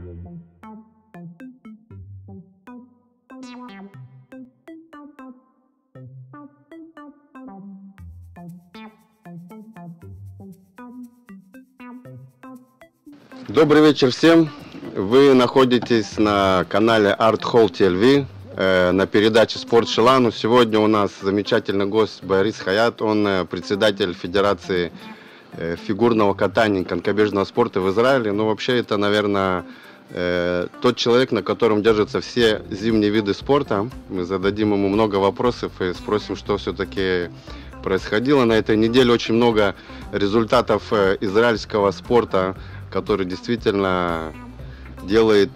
Добрый вечер всем. Вы находитесь на канале Art Hall TV на передаче Спорт Шилану. Сегодня у нас замечательный гость Борис Хаят. Он председатель Федерации фигурного катания и конькобежного спорта в Израиле. Ну, вообще, это, наверное, тот человек, на котором держатся все зимние виды спорта. Мы зададим ему много вопросов и спросим, что все-таки происходило на этой неделе. Очень много результатов израильского спорта, который действительно делает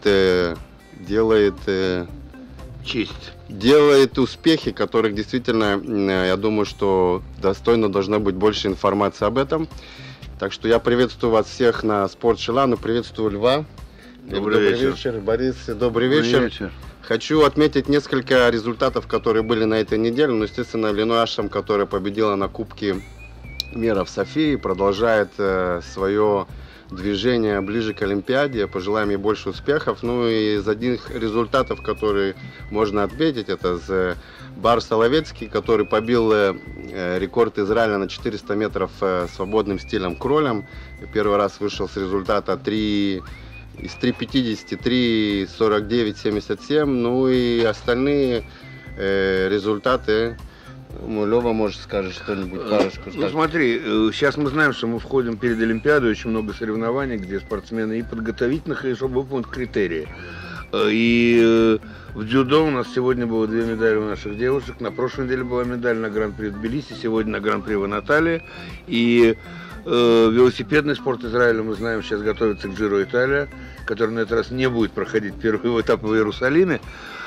честь. Делает успехи, которых действительно, я думаю, что достойно должно быть больше информации об этом. Так что я приветствую вас всех на Спорт Шилану, приветствую Льва. Добрый вечер. Борис, добрый вечер. Хочу отметить несколько результатов, которые были на этой неделе. Ну, естественно, Линуа Ашам, которая победила на Кубке мира в Софии, продолжает свое движение ближе к Олимпиаде. Пожелаем ей больше успехов. Ну и из одних результатов, которые можно отметить, это Бар Соловецкий, который побил рекорд Израиля на 400 метров свободным стилем кролем. Первый раз вышел с результата 3:50, 3:49,77. Ну и остальные результаты. Лёва, может, скажешь что-нибудь, парочку. Ну смотри, сейчас мы знаем, что мы входим перед Олимпиадой, очень много соревнований, где спортсмены и подготовительных, и чтобы выполнить критерии. И в дзюдо у нас сегодня было 2 медали у наших девушек, на прошлой неделе была медаль на Гран-при в Тбилиси, сегодня на Гран-при в Анаталии. И велосипедный спорт Израиля, мы знаем, сейчас готовится к Джиро Италия, который на этот раз не будет проходить первый этап в Иерусалиме.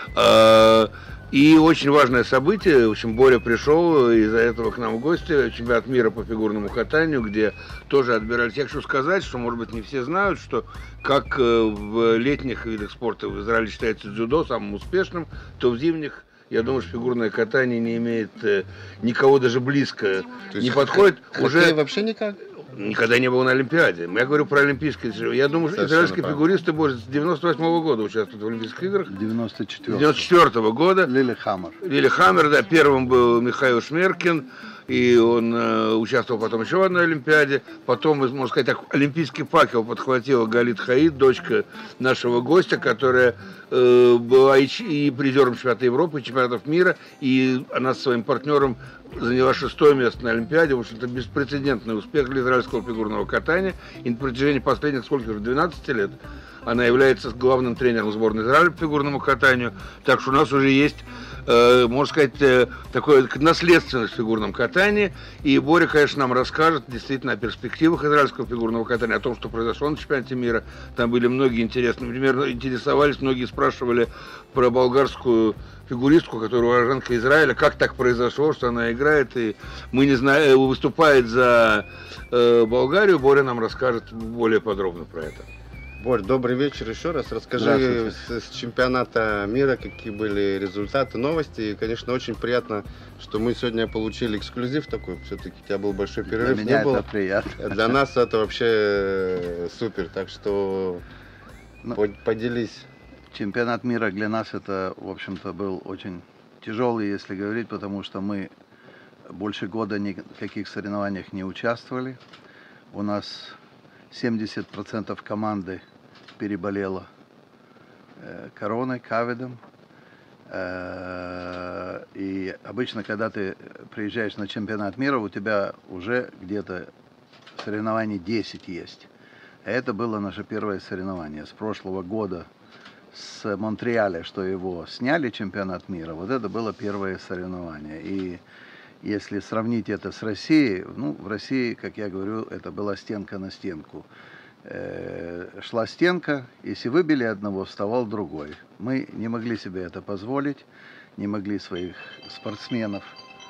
И очень важное событие, в общем, Боря пришел, из-за этого к нам в гости, чемпионат мира по фигурному катанию, где тоже отбирались. Я хочу сказать, что, может быть, не все знают, что как в летних видах спорта в Израиле считается дзюдо самым успешным, то в зимних, я думаю, что фигурное катание не имеет никого даже близко, не подходит. Уже вообще никак? Никогда не был на Олимпиаде. Я говорю про олимпийские. Я думаю, что израильские фигуристы с 98-го года участвуют в Олимпийских играх. 94-го года. Лили Хаммер. Лили Хаммер, да. Первым был Михаил Шмеркин. И он участвовал потом еще в одной Олимпиаде. Потом, можно сказать так, олимпийский факел подхватила Галит Хаид, дочка нашего гостя, которая была и призером чемпионата Европы, и чемпионатов мира. И она со своим партнером заняла 6-е место на Олимпиаде. В общем-то, беспрецедентный успех для израильского фигурного катания. И на протяжении последних, сколько же, 12 лет она является главным тренером сборной Израиля по фигурному катанию. Так что у нас уже есть, можно сказать, такое наследственность в фигурном катании. И Боря, конечно, нам расскажет действительно о перспективах израильского фигурного катания, о том, что произошло на чемпионате мира. Там были многие интересные. Например, интересовались, многие спрашивали про болгарскую фигуристку, которая уроженка Израиля, как так произошло, что она играет, и мы не знаем, выступает за Болгарию. Боря нам расскажет более подробно про это. Борь, добрый вечер еще раз. Расскажи с чемпионата мира, какие были результаты, новости. И, конечно, очень приятно, что мы сегодня получили эксклюзив такой. Все-таки у тебя был большой перерыв. Для меня это приятно. Для нас это вообще супер. Так что поделись. Чемпионат мира для нас это, в общем-то, был очень тяжелый, если говорить, потому что мы больше года ни в каких соревнованиях не участвовали. У нас 70% команды переболело короной, ковидом. И обычно, когда ты приезжаешь на чемпионат мира, у тебя уже где-то соревнований 10 есть. А это было наше первое соревнование с прошлого года. С Монреаля, что его сняли чемпионат мира, вот это было первое соревнование. И если сравнить это с Россией, ну, в России, как я говорю, это была стенка на стенку. Шла стенка, если выбили одного, вставал другой. Мы не могли себе это позволить, не могли своих спортсменов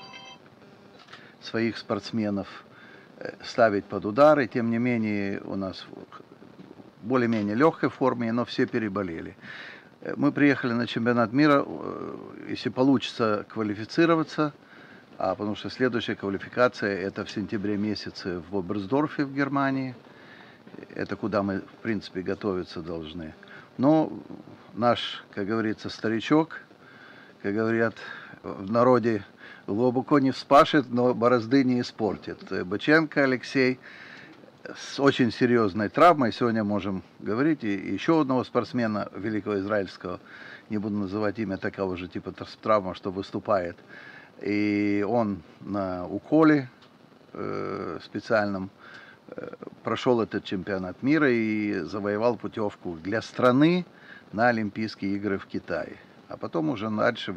ставить под удары. Тем не менее, у нас более-менее легкой форме, но все переболели. Мы приехали на чемпионат мира, если получится квалифицироваться, потому что следующая квалификация это в сентябре месяце в Оберсдорфе в Германии. Это куда мы, в принципе, готовиться должны. Но наш, как говорится, старичок, как говорят в народе, глубоко не вспашет, но борозды не испортит. Быченко Алексей с очень серьезной травмой, сегодня можем говорить, и еще одного спортсмена великого израильского, не буду называть имя, такого же типа травма, что выступает. И он на уколе специальном прошел этот чемпионат мира и завоевал путевку для страны на Олимпийские игры в Китае. А потом уже дальше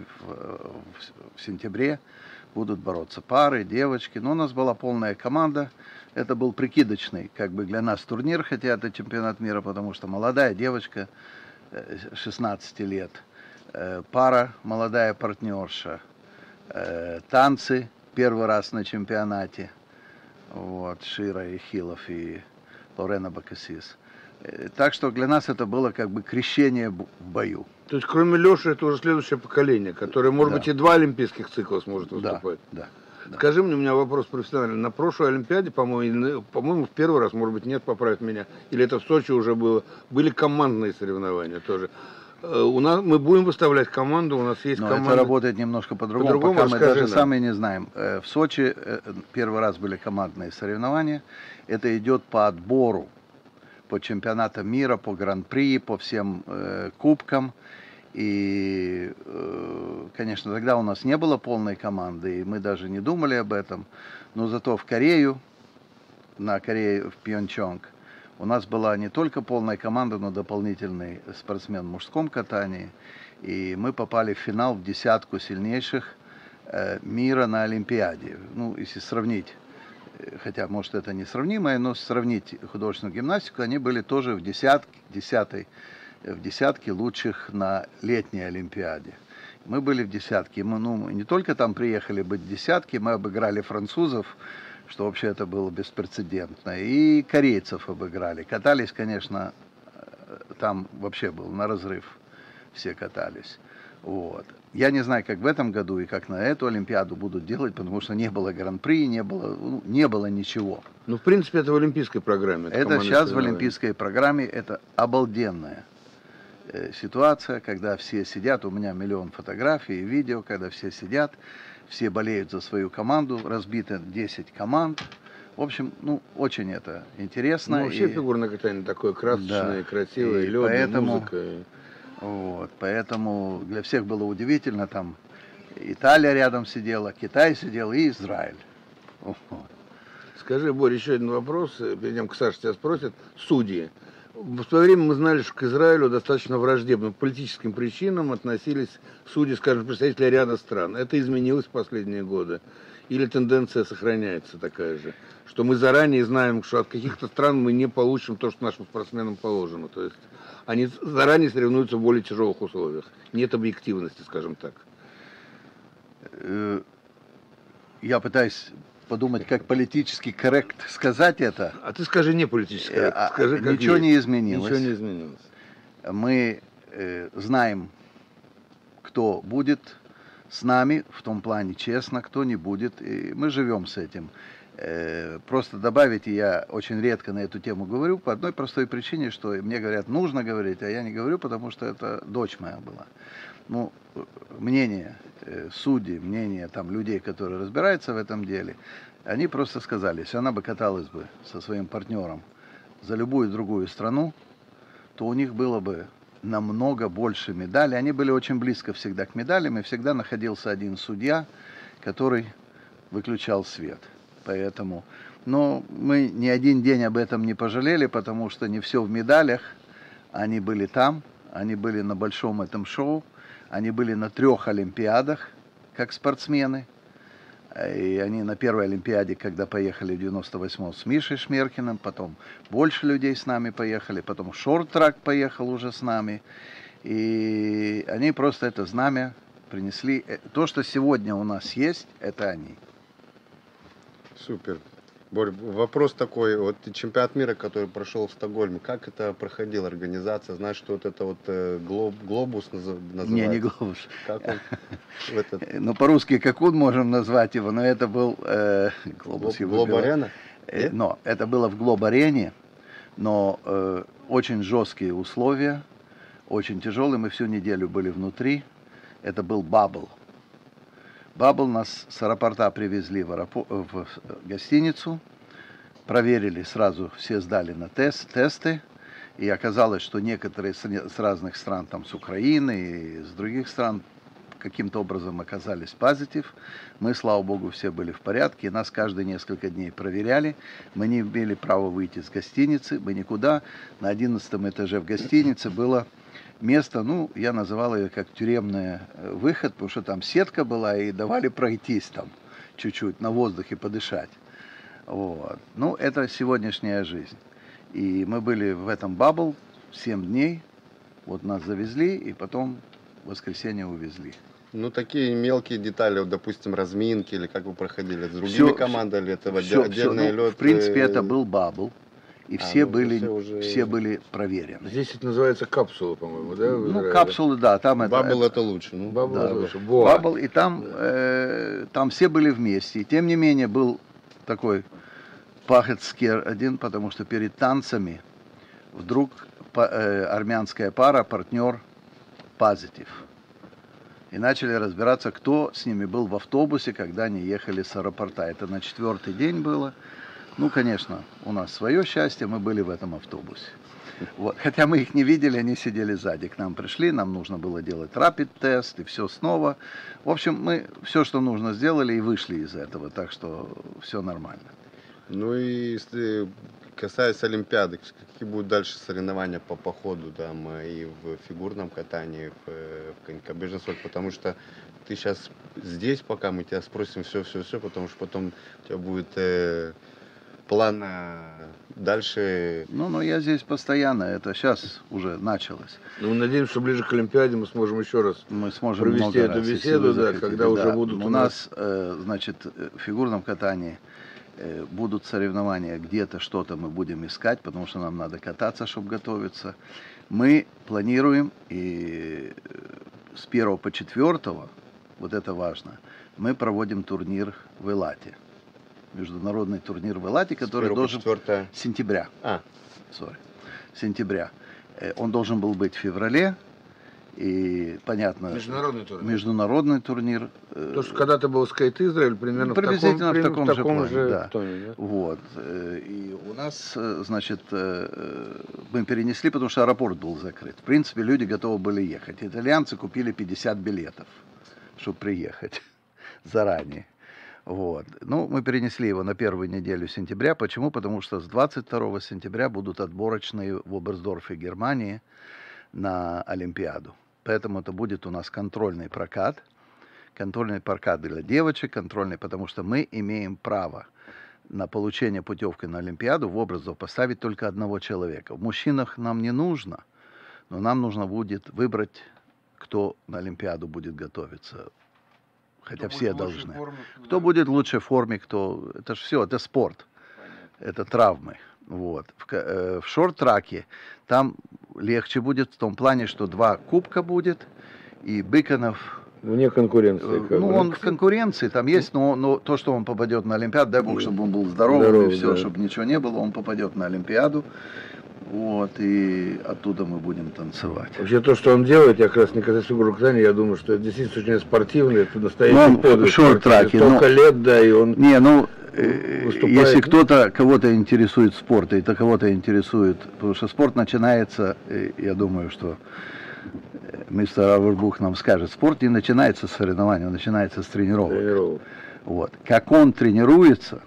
в сентябре будут бороться пары, девочки. Но у нас была полная команда. Это был прикидочный, как бы для нас турнир, хотя это чемпионат мира, потому что молодая девочка, 16 лет, пара, молодая партнерша, танцы, первый раз на чемпионате. Вот, Шира Ихилов и Лорена Бакасис. Так что для нас это было как бы крещение в бою. То есть, кроме Леши, это уже следующее поколение, которое, может быть, и 2 олимпийских цикла сможет выступать. Да. Скажи мне, у меня вопрос профессиональный. На прошлой Олимпиаде, по-моему, в первый раз, может быть, нет, поправит меня, или это в Сочи уже было, были командные соревнования тоже. Мы будем выставлять команду, у нас есть команда. Это работает немножко по-другому, пока мы даже сами не знаем. В Сочи первый раз были командные соревнования. Это идет по отбору, по чемпионатам мира, по гран-при, по всем кубкам. И, конечно, тогда у нас не было полной команды, и мы даже не думали об этом. Но зато в Корею, в Пьончонг, у нас была не только полная команда, но дополнительный спортсмен в мужском катании. И мы попали в финал в десятку сильнейших мира на Олимпиаде. Ну, если сравнить, хотя, может, это не сравнимое, но сравнить художественную гимнастику, они были тоже в десятке лучших на летней Олимпиаде. Мы были в десятке. Мы не только там приехали быть в десятке, мы обыграли французов, что вообще это было беспрецедентно, и корейцев обыграли. Катались, конечно, там вообще был на разрыв, все катались. Вот. Я не знаю, как в этом году и как на эту Олимпиаду будут делать, потому что не было гран-при, не было ничего. Ну, в принципе, это в олимпийской программе. Это сейчас в олимпийской программе, это обалденная ситуация, когда все сидят, у меня миллион фотографий и видео, когда все сидят, все болеют за свою команду, разбито 10 команд. В общем, очень это интересно. Ну, вообще фигурное катание такое красочное, красивое, лёд, музыка. Вот, поэтому для всех было удивительно, там Италия рядом сидела, Китай сидел и Израиль. Вот. Скажи, Боря, еще один вопрос, перед тем, как Саша тебя спросит. Судьи. В свое время мы знали, что к Израилю достаточно враждебно, по политическим причинам относились судьи, скажем, представители ряда стран. Это изменилось в последние годы? Или тенденция сохраняется такая же? Что мы заранее знаем, что от каких-то стран мы не получим то, что нашим спортсменам положено. То есть они заранее соревнуются в более тяжелых условиях. Нет объективности, скажем так. Я пытаюсь подумать, как политически коррект сказать это. А ты скажи не политически коррект. Скажи, как ничего есть. Не изменилось. Ничего не изменилось. Мы знаем, кто будет с нами, в том плане честно, кто не будет. И мы живем с этим. Просто добавить, я очень редко на эту тему говорю, по одной простой причине, что мне говорят, нужно говорить, а я не говорю, потому что это дочь моя была. Ну, мнение судей, мнение там людей, которые разбираются в этом деле, они просто сказали, если она бы каталась бы со своим партнером за любую другую страну, то у них было бы намного больше медалей. Они были очень близко всегда к медалям, и всегда находился один судья, который выключал свет. Поэтому, но мы ни один день об этом не пожалели, потому что не все в медалях. Они были там, они были на большом этом шоу, они были на 3 Олимпиадах, как спортсмены. И они на первой Олимпиаде, когда поехали в 98-м с Мишей Шмеркиным, потом больше людей с нами поехали, потом шорт-трак поехал уже с нами. И они просто это знамя принесли. То, что сегодня у нас есть, это они. Супер. Борь, вопрос такой, вот чемпионат мира, который прошел в Стокгольме, как это проходила организация? Знаешь, что вот это вот глобус называется? Не глобус. Как он? Ну, по-русски как он можем назвать его, но это был глобус. Глоб-арена? Но это было в Глоб-арене, но очень жесткие условия. очень тяжелый. Мы всю неделю были внутри. Это был бабл. Бабл нас с аэропорта привезли в гостиницу. Проверили сразу, все сдали на тесты. И оказалось, что некоторые с разных стран, там с Украины и с других стран, каким-то образом оказались позитив. Мы, слава богу, все были в порядке. Нас каждые несколько дней проверяли. Мы не имели права выйти из гостиницы. Мы никуда. На 11 этаже в гостинице было место, ну, я называл ее как тюремный выход, потому что там сетка была, и давали пройтись там чуть-чуть на воздухе подышать. Вот. Ну, это сегодняшняя жизнь. И мы были в этом бабл 7 дней. Вот нас завезли, и потом в воскресенье увезли. Ну, такие мелкие детали, вот, допустим, разминки, или как вы проходили с другими командами, это отдельный лед? В принципе, это был бабл, и все были проверены. Здесь это называется капсула, по-моему, да? Ну, капсулы, да, там это... Бабл это лучше. Ну, бабл это лучше. Бабл, и там все были вместе. И тем не менее, был такой пахецкер один, потому что перед танцами вдруг армянская пара, партнер, позитив. И начали разбираться, кто с ними был в автобусе, когда они ехали с аэропорта. Это на 4-й день было. Ну, конечно, у нас свое счастье, мы были в этом автобусе. Вот. Хотя мы их не видели, они сидели сзади. К нам пришли, нам нужно было делать рапид-тест и все снова. В общем, мы все, что нужно, сделали и вышли из этого. Так что все нормально. Ну и если касаясь Олимпиады, какие будут дальше соревнования по походу там, и в фигурном катании, в конькобежном спорте, потому что ты сейчас здесь, пока мы тебя спросим все, потому что потом у тебя будет план дальше. Ну, я здесь постоянно, это сейчас уже началось. Ну, мы надеемся, что ближе к Олимпиаде мы сможем еще раз провести эту беседу, да, когда уже будут у нас, значит, в фигурном катании будут соревнования, где-то что-то мы будем искать, потому что нам надо кататься, чтобы готовиться. Мы планируем, и с 1 по 4, вот это важно, мы проводим турнир в Элате. Международный турнир в Элате, который должен... Сентября. Сентября. Он должен был быть в феврале. И, понятно, международный турнир. То, что когда-то был Скейт Израиль, примерно приблизительно в таком же плане. Да. Тоне, да? Вот. И у нас, значит, мы перенесли, потому что аэропорт был закрыт. В принципе, люди готовы были ехать. Итальянцы купили 50 билетов, чтобы приехать заранее. Вот. Ну, мы перенесли его на 1-ю неделю сентября. Почему? Потому что с 22 сентября будут отборочные в Оберсдорфе, Германии, на Олимпиаду. Поэтому это будет у нас контрольный прокат. Контрольный прокат для девочек, контрольный, потому что мы имеем право на получение путевки на Олимпиаду в Оберсдорф поставить только одного человека. В мужчинах нам не нужно, но нам нужно будет выбрать, кто на Олимпиаду будет готовиться. Хотя все должны. Кто будет в лучшей форме, кто... Это же все, это спорт. Понятно. Это травмы. Вот. В шорт-траке там легче будет в том плане, что 2 кубка будет, и Быконов... Вне конкуренции. Ну, он в конкуренции там есть, но то, что он попадет на Олимпиаду, дай бог, чтобы он был здоровым, и все, да. Чтобы ничего не было, он попадет на Олимпиаду. Вот, и оттуда мы будем танцевать. Вообще то, что он делает, я как раз не касаюсь фигурного катания, я думаю, что это действительно очень спортивный, это настоящий подвиг. Шорт-траке. Столько лет, да, и он... Если кого-то интересует спорт, и кого-то интересует, потому что спорт начинается, я думаю, что мистер Авербух нам скажет, спорт не начинается с соревнований, он начинается с тренировок. Вот. Как он тренируется,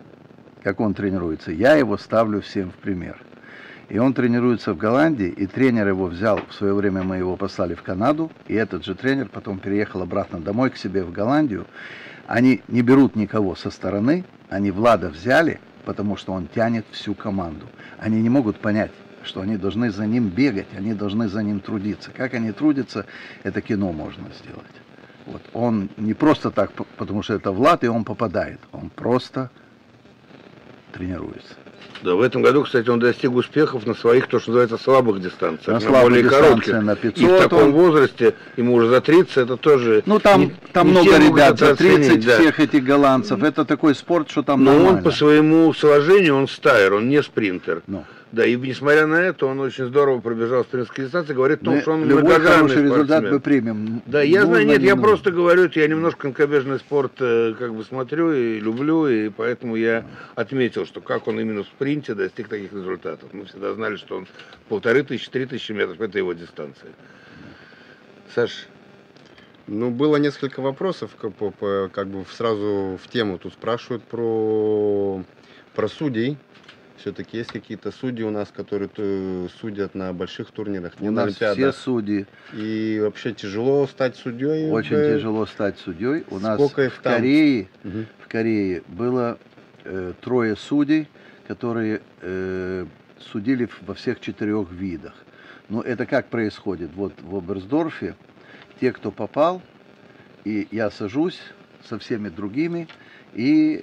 я его ставлю всем в пример. И он тренируется в Голландии, и тренер его взял, в свое время мы его послали в Канаду, и этот же тренер потом переехал обратно домой к себе в Голландию. Они не берут никого со стороны, они Влада взяли, потому что он тянет всю команду. Они не могут понять, что они должны за ним бегать, они должны за ним трудиться. Как они трудятся, это кино можно сделать. Вот. Он не просто так, потому что это Влад, и он попадает, он просто тренируется. Да, в этом году, кстати, он достиг успехов на своих, то, что называется, слабых дистанциях. На более коротких. На 500. И в таком возрасте, ему уже за 30, это тоже... Ну, там много ребят за 30, да. Всех этих голландцев. Это такой спорт, что там нормально. Но он по своему сложению, он стайер, он не спринтер. Да, и несмотря на это, он очень здорово пробежал спринтские дистанции, говорит о том, что он любой многогранный хороший результат спортсмен. мы примем. Да, я знаю, Нужно, нет, не я нужно. просто говорю, я немножко конькобежный спорт как бы смотрю и люблю, и поэтому я отметил, что как он именно в спринте достиг таких результатов. Мы всегда знали, что он 1500-3000 метров, это его дистанция. Саш? Ну, было несколько вопросов, как бы сразу в тему. Тут спрашивают про судей. Все-таки есть какие-то судьи у нас, которые судят на больших турнирах, не У на нас Олимпиадах. все судьи. И вообще тяжело стать судьей. Очень тяжело стать судьей. У нас Сколько их в там? В Корее было 3 судей, которые судили во всех 4 видах. Но это как происходит? Вот в Оберсдорфе те, кто попал, и я сажусь со всеми другими и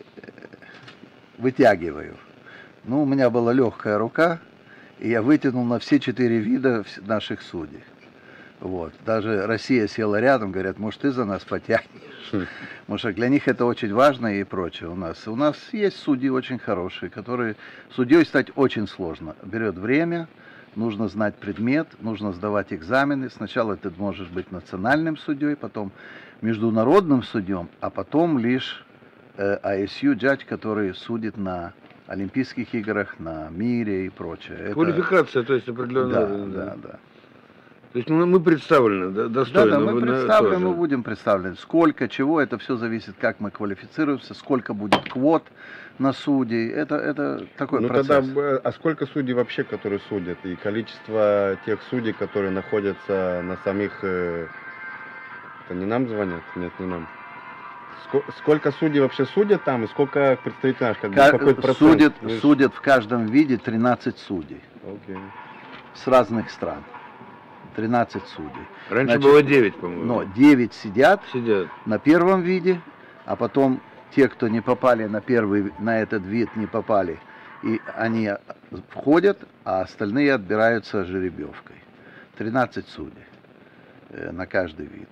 вытягиваю. Ну, у меня была легкая рука, и я вытянул на все 4 вида наших судей. Вот. Даже Россия села рядом, говорят, может, ты за нас потянешь. Потому что для них это очень важно и прочее. У нас есть судьи очень хорошие, которые... Судьей стать очень сложно. Берет время, нужно знать предмет, нужно сдавать экзамены. Сначала ты можешь быть национальным судьей, потом международным судьем, а потом лишь ISU judge, который судит на Олимпийских играх, на мире и прочее. Квалификация, то есть определенная. Да. То есть мы представлены достойно. Да, мы представлены, мы будем представлены. Сколько, чего, это все зависит, как мы квалифицируемся, сколько будет квот на судей. Это такой процесс. Тогда, а сколько судей вообще, которые судят? И количество тех судей, которые находятся на самих... Это не нам звонят? Нет, не нам. Сколько судей вообще судят там, и сколько представителей наш, какой процент? Судят в каждом виде 13 судей. Okay. С разных стран. 13 судей. Раньше было 9, по-моему. Но 9 сидят на первом виде, а потом те, кто не попали на этот вид, не попали, и они входят, а остальные отбираются жеребьевкой. 13 судей на каждый вид.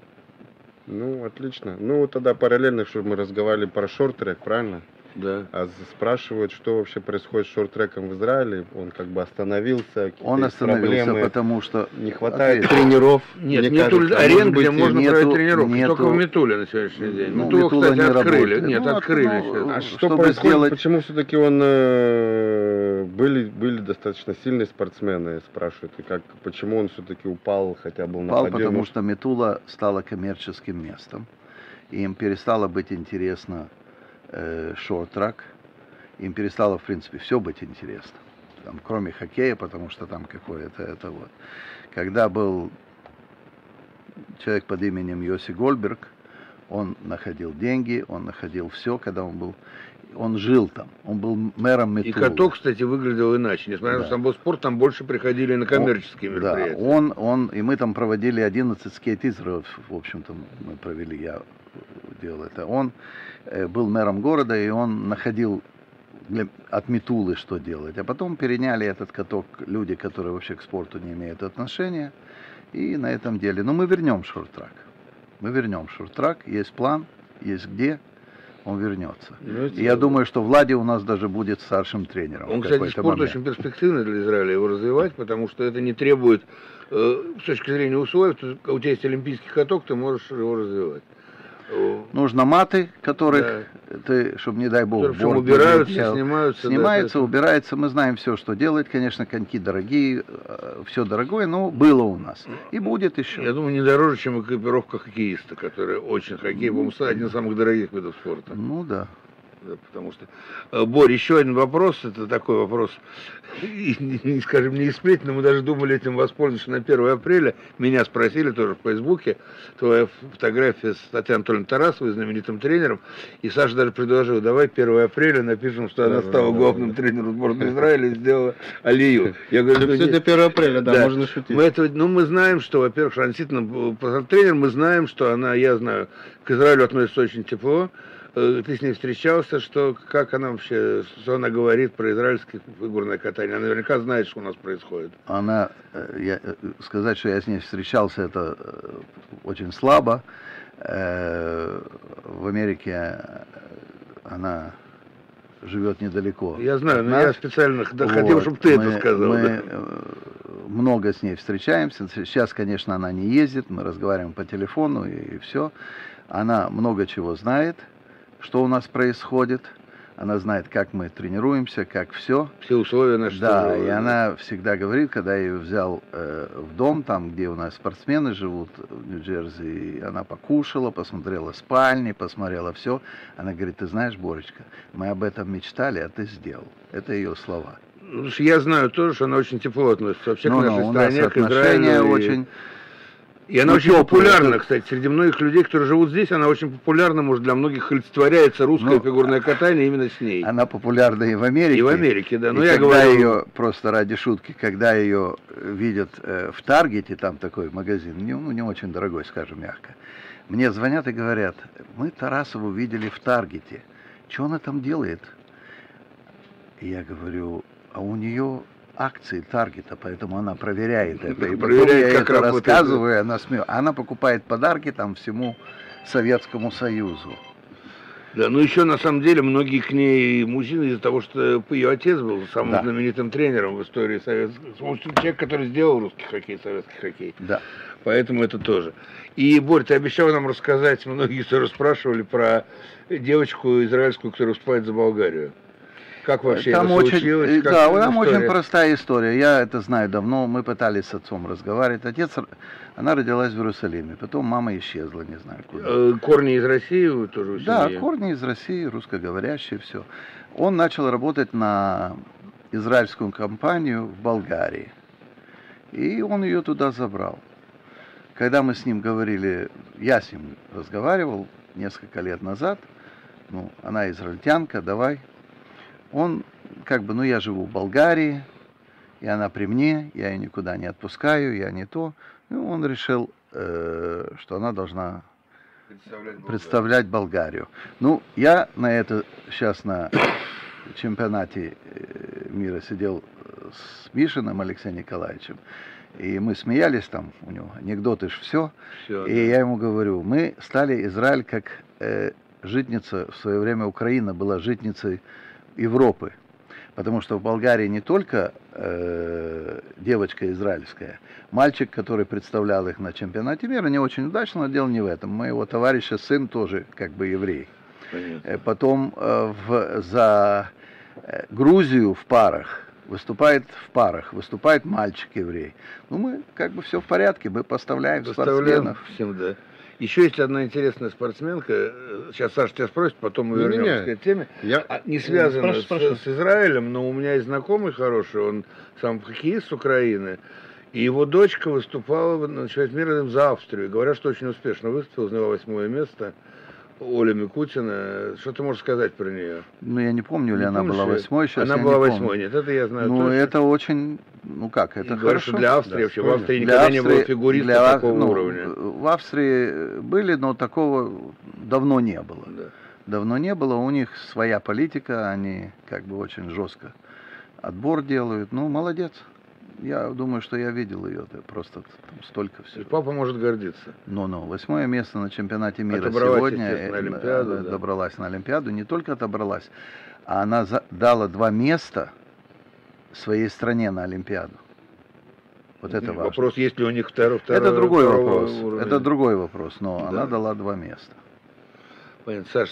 Ну, отлично. Ну, тогда параллельно, чтобы мы разговаривали про шорт-трек, правильно? Да. А спрашивают, что вообще происходит с шорт-треком в Израиле. Он как бы остановился. Он остановился, проблемы, потому что... не хватает тренеров. Нет, нету арен, где можно проводить тренировки. Только в Метуле на сегодняшний день. Ну, Метулу, кстати, не открыли. Работает. Нет, открыли сейчас. А что происходит? Почему все-таки были достаточно сильные спортсмены, спрашивают. И почему он все-таки упал, хотя был на подъеме? Потому что Метула стала коммерческим местом. И им перестало быть интересно шорт-трак. Им перестало, в принципе, все быть интересно. Там, кроме хоккея, потому что там какое-то это вот. Когда был человек под именем Йоси Гольберг, он находил деньги, он находил все, когда он жил там, он был мэром Метулы. И каток, кстати, выглядел иначе. Несмотря на то, что там был спорт, там больше приходили на коммерческие мероприятия. Да, и мы там проводили 11 скейт-изеров, в общем-то, мы провели, я делал это. Он был мэром города, и он находил от Метулы, что делать. А потом переняли этот каток люди, которые вообще к спорту не имеют отношения, и на этом деле. Но мы вернем шорт-трак. Мы вернем шорт-трак, есть план, есть где. Он вернется. И я думаю, что Влади у нас даже будет старшим тренером. Он, кстати, спорт очень перспективный для Израиля, его развивать, потому что это не требует, с точки зрения условий, у тебя есть олимпийский каток, ты можешь его развивать. Нужно маты, которых чтобы, не дай бог, убираются, снимаются, убирается. Мы знаем все, что делать. Конечно, коньки дорогие, все дорогое, но было у нас. И будет еще. Я думаю, не дороже, чем экипировка хоккеиста, которая очень хоккей, по-моему, один из самых дорогих видов спорта. Ну да. Потому что, Борь, еще один вопрос, это такой вопрос, скажем, не из сплетни, но мы даже думали этим воспользоваться на 1 апреля. Меня спросили тоже в Фейсбуке, твоя фотография с Татьяной Анатольевной Тарасовой, знаменитым тренером, и Саша даже предложил, давай 1 апреля напишем, что она стала главным тренером сборной Израиля и сделала алию. Я говорю, все для 1 апреля, да, можно шутить. Мы знаем, что, во-первых, что она действительно тренер, мы знаем, что она, я знаю, к Израилю относится очень тепло. Ты с ней встречался, как она вообще, что она говорит про израильское фигурное катание? Она наверняка знает, что у нас происходит. Сказать, что я с ней встречался, это очень слабо. В Америке она живет недалеко. Я знаю, от но нас. я специально хотел, чтобы ты это сказал. Мы много с ней встречаемся. Сейчас, конечно, она не ездит, мы разговариваем по телефону и все. Она много чего знает, что у нас происходит. Она знает, как мы тренируемся, как все. Все условия наши. Да, и она всегда говорит, когда я ее взял в дом, там, где у нас спортсмены живут, в Нью-Джерси, и она покушала, посмотрела спальни, посмотрела все. Она говорит, ты знаешь, Боречка, мы об этом мечтали, а ты сделал. Это ее слова. Ну, я знаю тоже, что она очень тепло относится вообще к нашей у стране, нас к Израилю. очень... И она очень популярна, кстати, среди многих людей, которые живут здесь, она очень популярна, может, для многих олицетворяется русское фигурное катание именно с ней. Она популярна и в Америке. И в Америке, да. Но и я когда говорю... ее, просто ради шутки, когда ее видят в Таргете, там такой магазин, не очень дорогой, скажем мягко, мне звонят и говорят, мы Тарасову видели в Таргете, что она там делает? И я говорю, а у нее... акции Таргета, поэтому она проверяет это. И потом я это рассказываю, она смеется. Она покупает подарки там всему Советскому Союзу. Да, ну еще на самом деле многие к ней мужчины из-за того, что ее отец был самым знаменитым тренером в истории советского. Человек, который сделал русский хоккей, советский хоккей. Да. Поэтому это тоже. И, Борь, ты обещал нам рассказать, многие тоже спрашивали про девочку израильскую, которая выступает за Болгарию. Как вообще там это случилось? Там очень простая история. Я это знаю давно. Мы пытались с отцом разговаривать. Она родилась в Иерусалиме. Потом мама исчезла, не знаю куда. Корни из России вы тоже у семьи? Да, корни из России, русскоговорящие, все. Он начал работать на израильскую компанию в Болгарии. И он ее туда забрал. Когда мы с ним говорили, я с ним разговаривал несколько лет назад, она израильтянка, давай. Он я живу в Болгарии, и она при мне, я ее никуда не отпускаю, я не то. И он решил, что она должна представлять Болгарию. Я на это сейчас на чемпионате мира сидел с Мишиным Алексеем Николаевичем, и мы смеялись там, у него анекдоты ж все. И я ему говорю, мы стали Израиль как житница, в свое время Украина была житницей Европы, потому что в Болгарии не только девочка израильская, мальчик, который представлял их на чемпионате мира, не очень удачно, но дело не в этом. Моего товарища сын тоже еврей. Понятно. Потом за Грузию в парах выступает мальчик еврей. Мы все в порядке, мы поставляем спортсменов. Всем, да. Еще есть одна интересная спортсменка, сейчас Саша тебя спросит, потом мы вернемся к этой теме, не связана с Израилем, но у меня есть знакомый хороший, он сам хоккеист с Украины, и его дочка выступала на чемпионате мира за Австрию, говорят, что очень успешно выступила, заняла 8-е место. Оля Микутина. Что ты можешь сказать про нее? Я не помню, ли она была 8-й, сейчас она была 8-й, нет, это я знаю точно. Это очень, это хорошо. Для Австрии вообще, в Австрии никогда не было фигуриста такого уровня. В Австрии были, но такого давно не было. Да. Давно не было, у них своя политика, они очень жестко отбор делают. Молодец. Я думаю, что я видел ее, просто там столько всего. Папа может гордиться. 8-е место на чемпионате мира сегодня. Добралась на Олимпиаду. Не только добралась, а она дала 2 места своей стране на Олимпиаду. Вот это важно. Вопрос, есть ли у них второй это другой вопрос. Уровня. Это другой вопрос, но она дала 2 места. Понятно. Саш,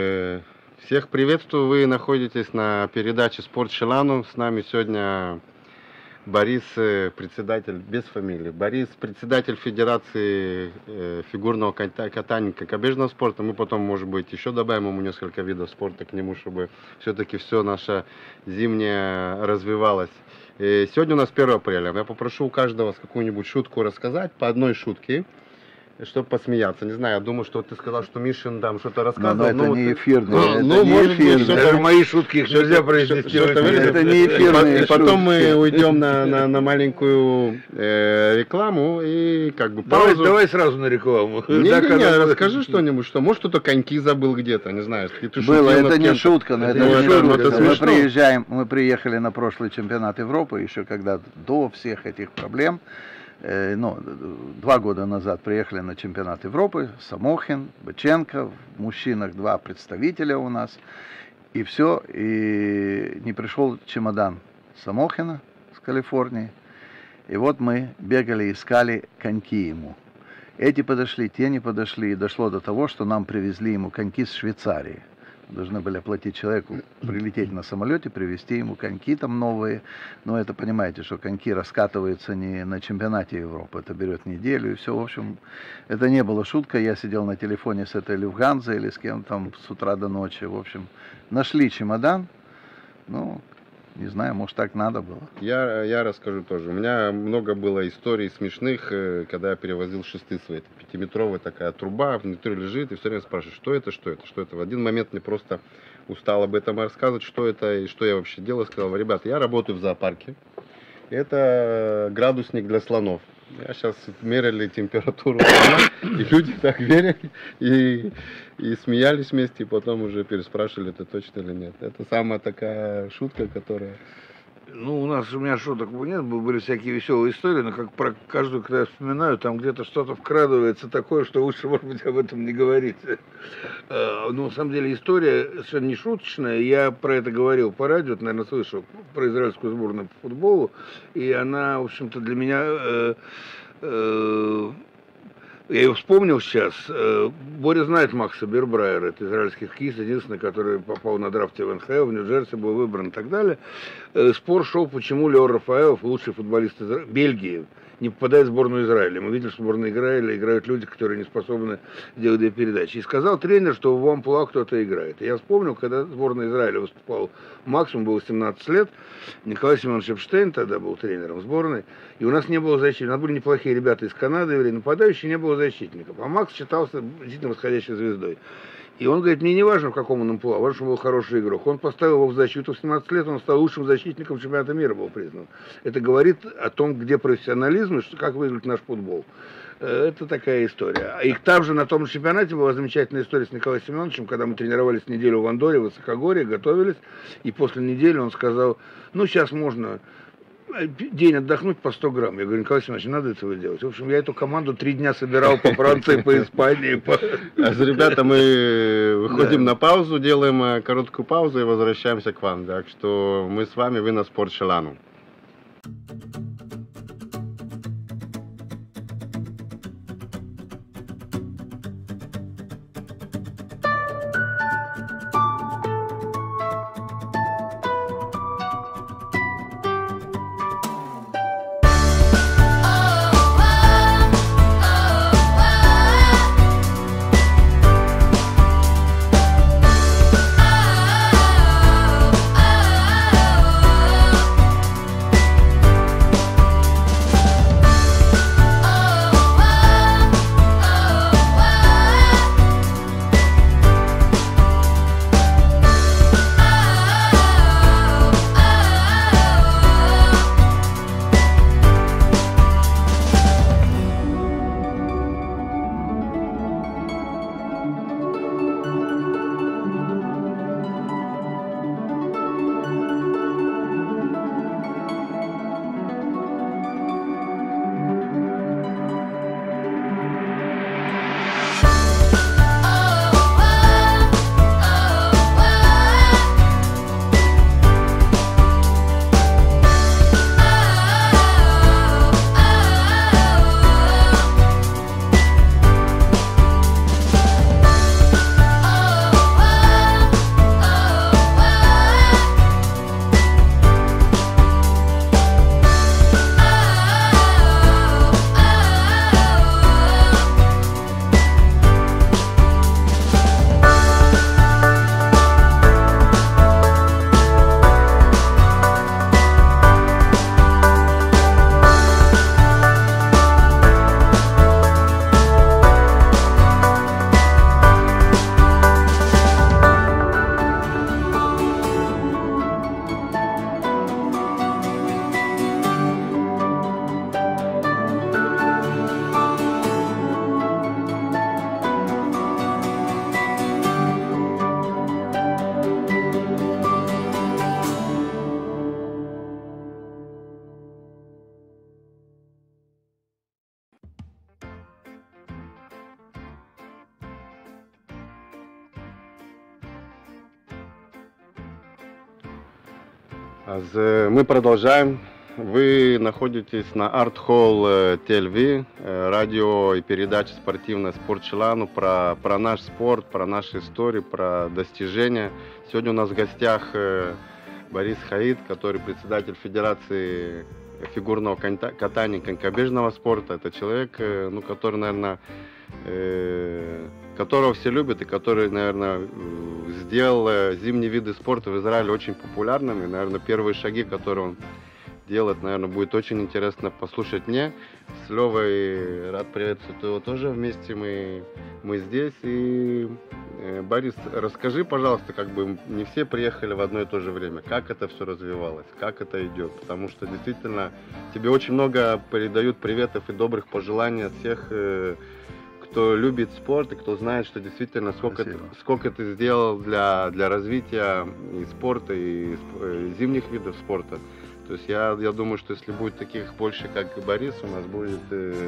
всех приветствую. Вы находитесь на передаче «Спорт Шилану». С нами сегодня Борис, председатель, без фамилии, Борис, председатель Федерации фигурного катания конькобежного спорта. Мы потом, может быть, еще добавим ему несколько видов спорта к нему, чтобы все-таки все наше зимнее развивалось. И сегодня у нас 1 апреля. Я попрошу у каждого какую-нибудь шутку рассказать, по одной шутке, чтобы посмеяться. Не знаю, я думаю, что ты сказал, что Мишин там что-то рассказывал. Но это не эфирный. Может быть, даже мои шутки их нельзя произнести. Это не эфирные. И потом мы уйдем на маленькую рекламу и паузу. Давай сразу на рекламу. Не, расскажи что-нибудь, что может кто-то коньки забыл где-то, не знаю. Было, это не шутка, но это не шутка. Мы приехали на прошлый чемпионат Европы, еще когда до всех этих проблем. 2 года назад приехали на чемпионат Европы, Самохин, Быченко, в мужчинах 2 представителя у нас. И все, и не пришел чемодан Самохина с Калифорнии. И вот мы бегали, искали коньки ему. Эти подошли, те не подошли. И дошло до того, что нам привезли ему коньки с Швейцарии. Должны были оплатить человеку, прилететь на самолете, привезти ему коньки там новые. Но это, понимаете, что коньки раскатываются не на чемпионате Европы. Это берет неделю и все. В общем, это не было шуткой. Я сидел на телефоне с этой Люфтганзой или с кем там с утра до ночи. В общем, нашли чемодан. Ну, не знаю, может, так надо было. Я расскажу тоже. У меня много было историй смешных, когда я перевозил шесты свои. Это 5-метровая такая труба, внутри лежит, и все время спрашивают, что это, что это, что это. В один момент мне просто устал об этом рассказывать, что это и что я вообще делаю. Сказал, ребята, я работаю в зоопарке. Это градусник для слонов. Я сейчас мерили температуру слона, и люди так верили, и смеялись вместе, и потом уже переспрашивали, это точно или нет. Это самая такая шутка, которая... Ну, у меня шуток нет, были всякие веселые истории, но как про каждую, когда я вспоминаю, там где-то что-то вкрадывается такое, что лучше, может быть, об этом не говорить. Но на самом деле история совершенно не шуточная. Я про это говорил по радио, наверное, слышал, про израильскую сборную по футболу, и она, в общем-то, для меня... Я ее вспомнил сейчас. Боря знает Макса Бербрайера, это израильский хоккеист, единственный, который попал на драфте в НХЛ, в Нью-Джерси был выбран и так далее. Спор шел, почему Лео Рафаэлов, лучший футболист Бельгии, не попадает в сборную Израиля. Мы видели, что в сборную Израиля играют люди, которые не способны делать две передачи. И сказал тренер, что в амплуа кто-то играет. И я вспомнил, когда сборная Израиля выступал максимум, было 17 лет, Николай Семенович Эпштейн тогда был тренером сборной, и у нас не было защитников. У нас были неплохие ребята из Канады, нападающие, не было защитников. А Макс считался действительно восходящей звездой. И он говорит, мне не важно, в каком он амплуа, важно, что он был хороший игрок. Он поставил его в защиту в 17 лет, он стал лучшим защитником чемпионата мира, был признан. Это говорит о том, где профессионализм и как выглядит наш футбол. Это такая история. И также на том же чемпионате была замечательная история с Николаем Семеновичем, когда мы тренировались неделю в Андоре, в Высокогорье, готовились. И после недели он сказал, ну сейчас можно... день отдохнуть по 100 грамм. Я говорю, Николай Семенович, не надо этого делать. В общем, я эту команду 3 дня собирал по Франции, по Испании. Ребята, мы выходим на паузу, делаем короткую паузу и возвращаемся к вам. Так что мы с вами, вы на Спорт Шелану. Мы продолжаем. Вы находитесь на Art Hall TV, радио и передача спортивная «Спорт Челану» про наш спорт, про наши истории, про достижения. Сегодня у нас в гостях Борис Хаид, который председатель Федерации фигурного катания и конькобежного спорта. Это человек, который, наверное, которого все любят и который, наверное, сделал зимние виды спорта в Израиле очень популярными. Наверное, первые шаги, которые он делает, наверное, будет очень интересно послушать мне. С Левой рад приветствовать его тоже вместе. Мы здесь. И, Борис, расскажи, пожалуйста, не все приехали в одно и то же время. Как это все развивалось? Как это идет? Потому что действительно тебе очень много передают приветов и добрых пожеланий от всех, кто любит спорт и кто знает, что действительно сколько ты сделал для развития и спорта, и зимних видов спорта. То есть я думаю, что если будет таких больше, как и Борис, у нас будет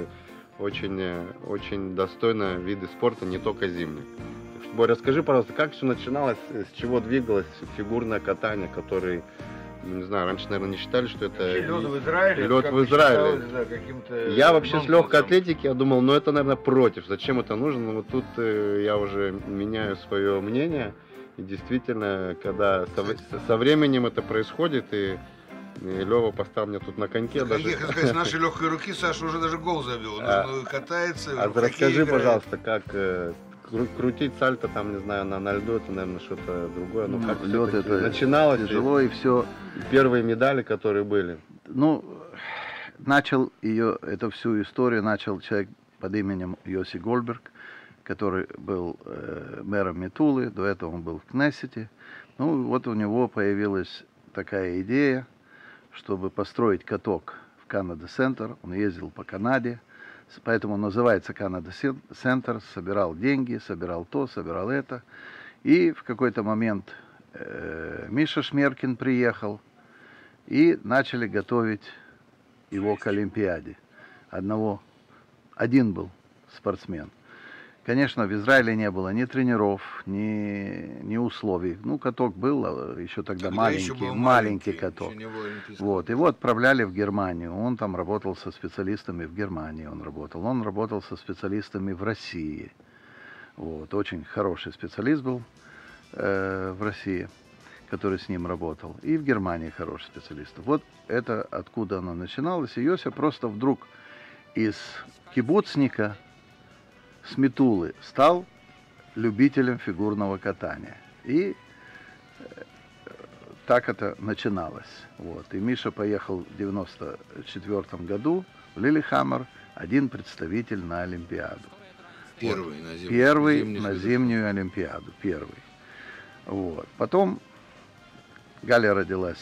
очень достойно виды спорта, не только зимних. Так что, Боря, расскажи, пожалуйста, как все начиналось, с чего двигалось фигурное катание, который, не знаю, раньше, наверное, не считали, что это лед в Израиле. Лед в Израиле. Да, я вообще с легкой атлетики, я думал, это, наверное, против. Зачем это нужно? Но вот тут я уже меняю свое мнение. И действительно, когда со временем это происходит, и Лева поставил меня тут на коньке. С нашей легкой руки Саша уже даже гол забил. Он катается. Расскажи, пожалуйста, как крутить сальто, там, не знаю, на льду, это, наверное, что-то другое. Как лед это начиналось тяжело, и все. Первые медали, которые были. Начал эту всю историю начал человек под именем Йоси Гольберг, который был мэром Метулы, до этого он был в Кнессете. Вот у него появилась такая идея, чтобы построить каток в Канада-центр. Он ездил по Канаде, поэтому он называется Канада-центр, собирал деньги, собирал то, собирал это. И в какой-то момент Миша Шмеркин приехал, и начали готовить его к Олимпиаде. Один был спортсмен. Конечно, в Израиле не было ни тренеров, ни условий. Каток был, еще тогда маленький каток. Его отправляли в Германию. Он там работал со специалистами в Германии. Он работал со специалистами в России. Очень хороший специалист был в России, который с ним работал. И в Германии хороший специалист. Это откуда оно начиналось. И Йося просто вдруг из кибуцника с Метулы стал любителем фигурного катания. И так это начиналось. И Миша поехал в 1994 году в Лилихаммер, один представитель на Олимпиаду. Первый на зимнюю Олимпиаду. Потом Галя родилась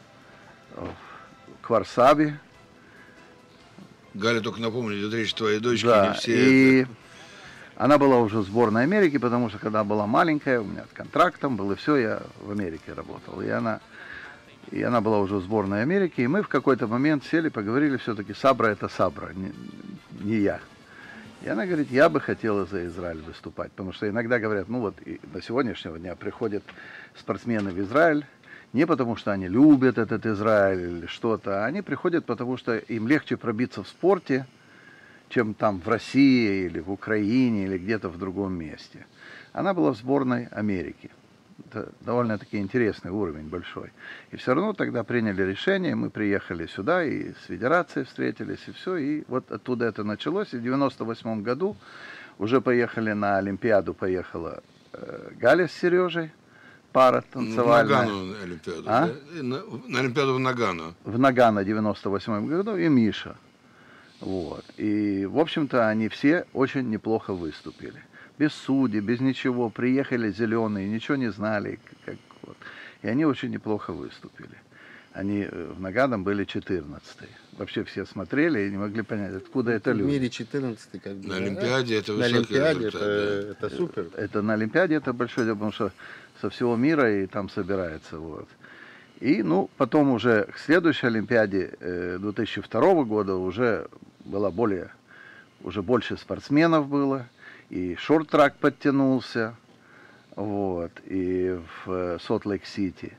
в Кварсабе. Галя, только напомню, идет речь твоей дочки, да, не все. Она была уже в сборной Америки, потому что когда была маленькая, у меня контракт там был, и все, я в Америке работал. И она была уже в сборной Америки, и мы в какой-то момент сели, поговорили, все-таки Сабра это Сабра, не я. И она говорит, я бы хотела за Израиль выступать, потому что иногда говорят, и до сегодняшнего дня приходят спортсмены в Израиль, не потому что они любят этот Израиль или что-то, а они приходят, потому что им легче пробиться в спорте, чем там в России или в Украине или где-то в другом месте. Она была в сборной Америки. Это довольно-таки интересный уровень, большой. И все равно тогда приняли решение, мы приехали сюда и с федерацией встретились, и все. И оттуда это началось. И в 1998 году уже поехали на Олимпиаду, поехала Галя с Сережей, пара танцевальная. В Нагану Олимпиаду, да? На Олимпиаду в Нагану. В Нагано в 1998 году и Миша. И, в общем-то, они все очень неплохо выступили. Без судей, без ничего. Приехали зеленые, ничего не знали. И они очень неплохо выступили. Они в Наганом были 14-е. Вообще все смотрели и не могли понять, откуда это люди. В мире 14-й. На Олимпиаде это высокий результат. На Олимпиаде это супер. На Олимпиаде это большое дело, потому что со всего мира и там собирается. И, потом уже к следующей Олимпиаде 2002 года уже было больше спортсменов было, и шорт-трак подтянулся, и в Солт-Лейк-Сити.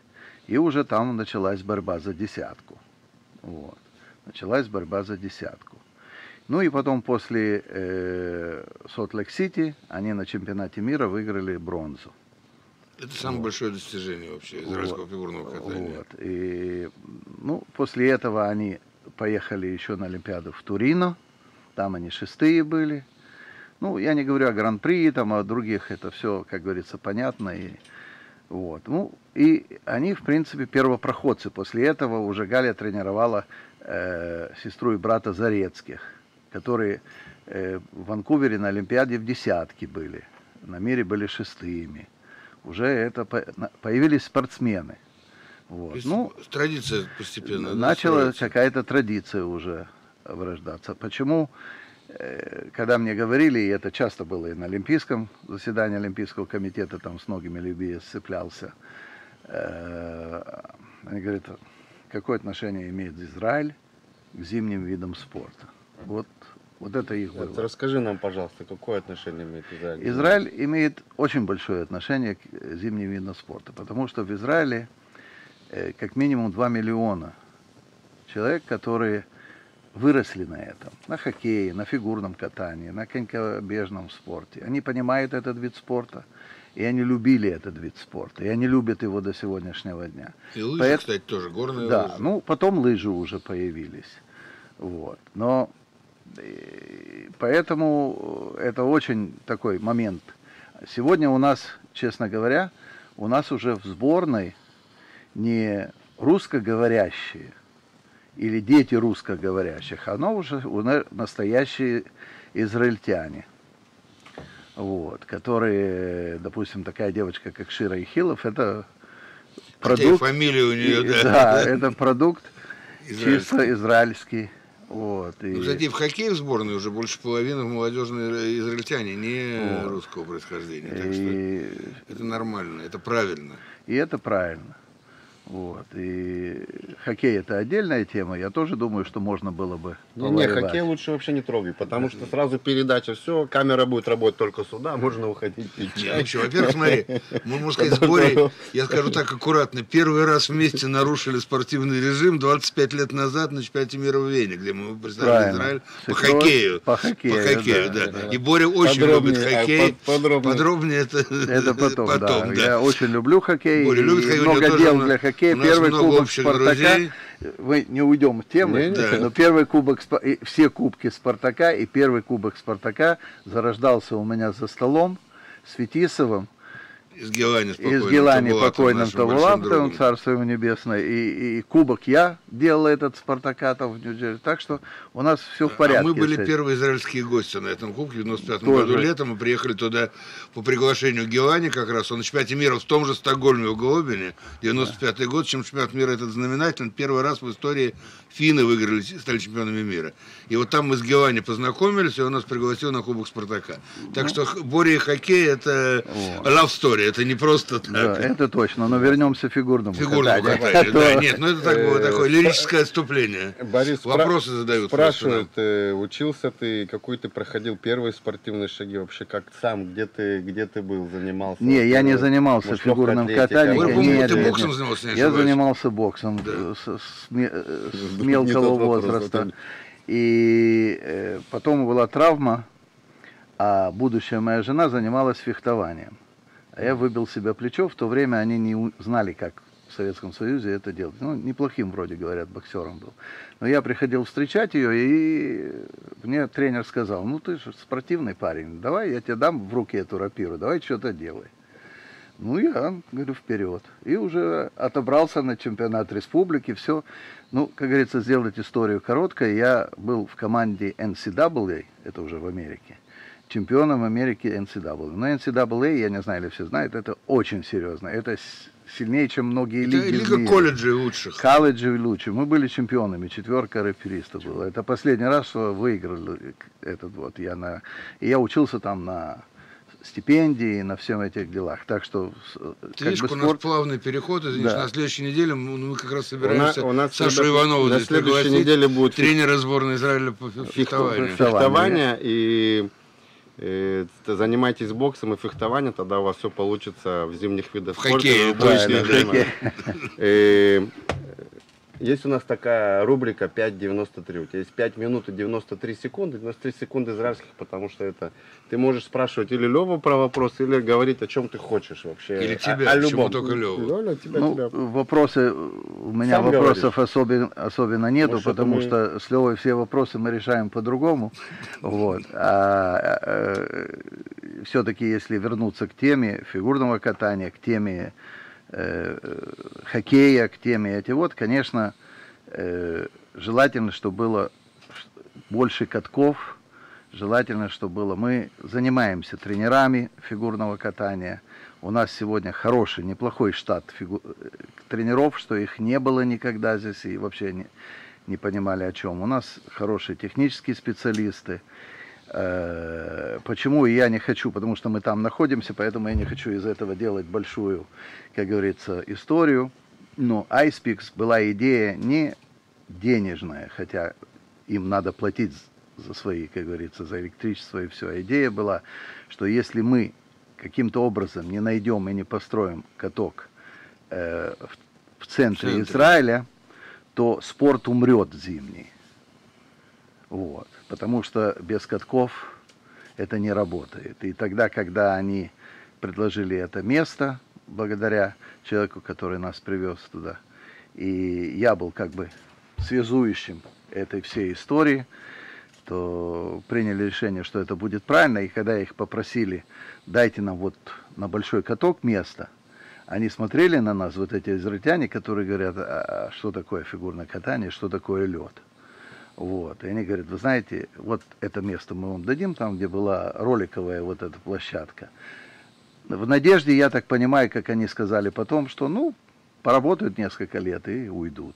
И уже там началась борьба за десятку. Вот. Началась борьба за десятку. Ну и потом после Солт-Лейк-Сити они на чемпионате мира выиграли бронзу. Это самое большое достижение вообще израильского фигурного катания. Вот. И, ну, после этого они поехали еще на Олимпиаду в Турино. Там они 6-е были. Ну, я не говорю о Гран-при, там, о других, это все, как говорится, понятно. И, вот. Ну, и они, в принципе, первопроходцы. После этого уже Галя тренировала сестру и брата Зарецких, которые в Ванкувере на Олимпиаде в десятке были. На мире были 6-ми. Уже это появились спортсмены. Вот. Ну, традиция постепенно. Начала какая-то традиция уже вырождаться. Почему? Когда мне говорили, и это часто было и на Олимпийском заседании Олимпийского комитета, там с многими людьми сцеплялся, они говорят, какое отношение имеет Израиль к зимним видам спорта. Вот это их было. Вот расскажи нам, пожалуйста, какое отношение имеет Израиль? Израиль имеет очень большое отношение к зимним видам спорта, потому что в Израиле как минимум 2 миллиона человек, которые выросли на этом, на хоккее, на фигурном катании, на конькобежном спорте. Они понимают этот вид спорта, и они любили этот вид спорта, и они любят его до сегодняшнего дня. И лыжи, кстати, тоже, горные да, лыжи. ну, потом лыжи уже появились. Вот. Но поэтому это очень такой момент. Сегодня у нас, честно говоря, у нас уже в сборной не русскоговорящие или дети русскоговорящих, оно уже настоящие израильтяне, вот, которые, допустим, такая девочка, как Шира Ихилов, это продукт, фамилия у нее, да, это продукт чисто израильский. Вот, и... Кстати, в хоккее в сборной уже больше половины молодежные израильтяне, не русского происхождения. Так что это нормально, это правильно. И это правильно. Вот. И хоккей это отдельная тема. Я тоже думаю, что можно было бы Не, хоккей лучше вообще не трогай, потому что сразу передача, все, камера будет работать только сюда, можно уходить пить чай. Во-первых, смотри, мы, можно сказать, с Борей, я скажу так аккуратно, первый раз вместе нарушили спортивный режим 25 лет назад на чемпионате мира в Вене, где мы представили Израиль по хоккею. По хоккею, да. И Боря очень любит хоккей. Подробнее это потом, да. Да. Я очень люблю хоккей. Боря любит хоккей, много дел для хоккея. Первый кубок Спартака, друзей. мы не уйдем от темы, но первый кубок, все кубки Спартака и первый кубок Спартака зарождался у меня за столом с Фетисовым, из Гелани покойным Тавулатовым, царство ему небесное, и кубок я делал этот Спартакатов в Нью-Джерси, так что у нас все в порядке. А мы были первые израильские гости на этом кубке в 95-м году летом, мы приехали туда по приглашению Гелани как раз, он на чемпионате мира в том же Стокгольме в Голубине, 95-й год, чемпионат мира этот знаменательный, первый раз в истории финны выиграли, стали чемпионами мира. И вот там мы с Гелани познакомились, и он нас пригласил на кубок Спартака. Так что Боря и хоккей это love story. Это не просто так. Да, это точно. Но вернемся к фигурному катанию. Да, нет, ну это так было такое лирическое отступление. Борис, вопросы задают. Спрашивают, учился ты, какой ты проходил первые спортивные шаги, вообще как сам, где ты был, занимался? Не, я не занимался фигурным катанием. Ты боксом занимался? Я занимался боксом с мелкого возраста. И потом была травма, а будущая моя жена занималась фехтованием. А я выбил себе плечо. В то время они не знали, как в Советском Союзе это делать. Ну, неплохим, вроде говорят, боксером был. Но я приходил встречать ее, и мне тренер сказал, ну ты же спортивный парень, давай я тебе дам в руки эту рапиру, давай что-то делай. Ну, я говорю, вперед. И уже отобрался на чемпионат республики, все. Ну, как говорится, сделать историю короткой, я был в команде NCAA, это уже в Америке, чемпионом Америки NCAA. Но NCAA, я не знаю, или все знают, это очень серьезно. Это сильнее, чем многие лиги. Лига колледжей лучших. Колледжей лучше. Мы были чемпионами, 4 рэперистов было. Это последний раз, что выиграли этот вот. И я учился там на стипендии, на всем этих делах. Так что видишь, у нас плавный переход, извините, на следующей неделе мы как раз собираемся Сашу Иванову на следующей неделе будет тренера сборной Израиля по фехтованию. И Занимайтесь боксом и фехтованием, тогда у вас все получится в зимних видах спорта. Хоккее, в обычное время. Есть у нас такая рубрика 5.93. У тебя есть 5 минут и 93 секунды. 93 секунды израильских, потому что это... Ты можешь спрашивать или Леву про вопрос, или говорить, о чем ты хочешь вообще. Или тебя, о любом. только Леву. Тебя. Вопросы, у меня Сам вопросов особенно нету, Может, потому что с Левой все вопросы мы решаем по-другому. Вот. Все-таки, если вернуться к теме фигурного катания, к теме хоккея, к теме конечно, желательно, чтобы было больше катков, желательно, чтобы было. Мы занимаемся тренерами фигурного катания. У нас сегодня хороший, неплохой штат тренеров, что их не было никогда здесь и вообще не понимали о чем. У нас хорошие технические специалисты. Почему я не хочу? Потому что мы там находимся, поэтому я не хочу из этого делать большую, как говорится, историю. Но iSpeaks была идея не денежная, хотя им надо платить за свои, как говорится, за электричество и все. Идея была, что если мы каким-то образом не найдем и не построим каток в центре Израиля, то спорт умрет зимний. Вот. Потому что без катков это не работает. И тогда, когда они предложили это место, благодаря человеку, который нас привез туда, и я был как бы связующим этой всей истории, то приняли решение, что это будет правильно. И когда их попросили, дайте нам вот на большой каток место, они смотрели на нас, вот эти израильтяне, которые говорят, а что такое фигурное катание, что такое лед. Вот. И они говорят, вы знаете, вот это место мы вам дадим, там, где была роликовая вот эта площадка. В надежде, я так понимаю, как они сказали потом, что, поработают несколько лет и уйдут.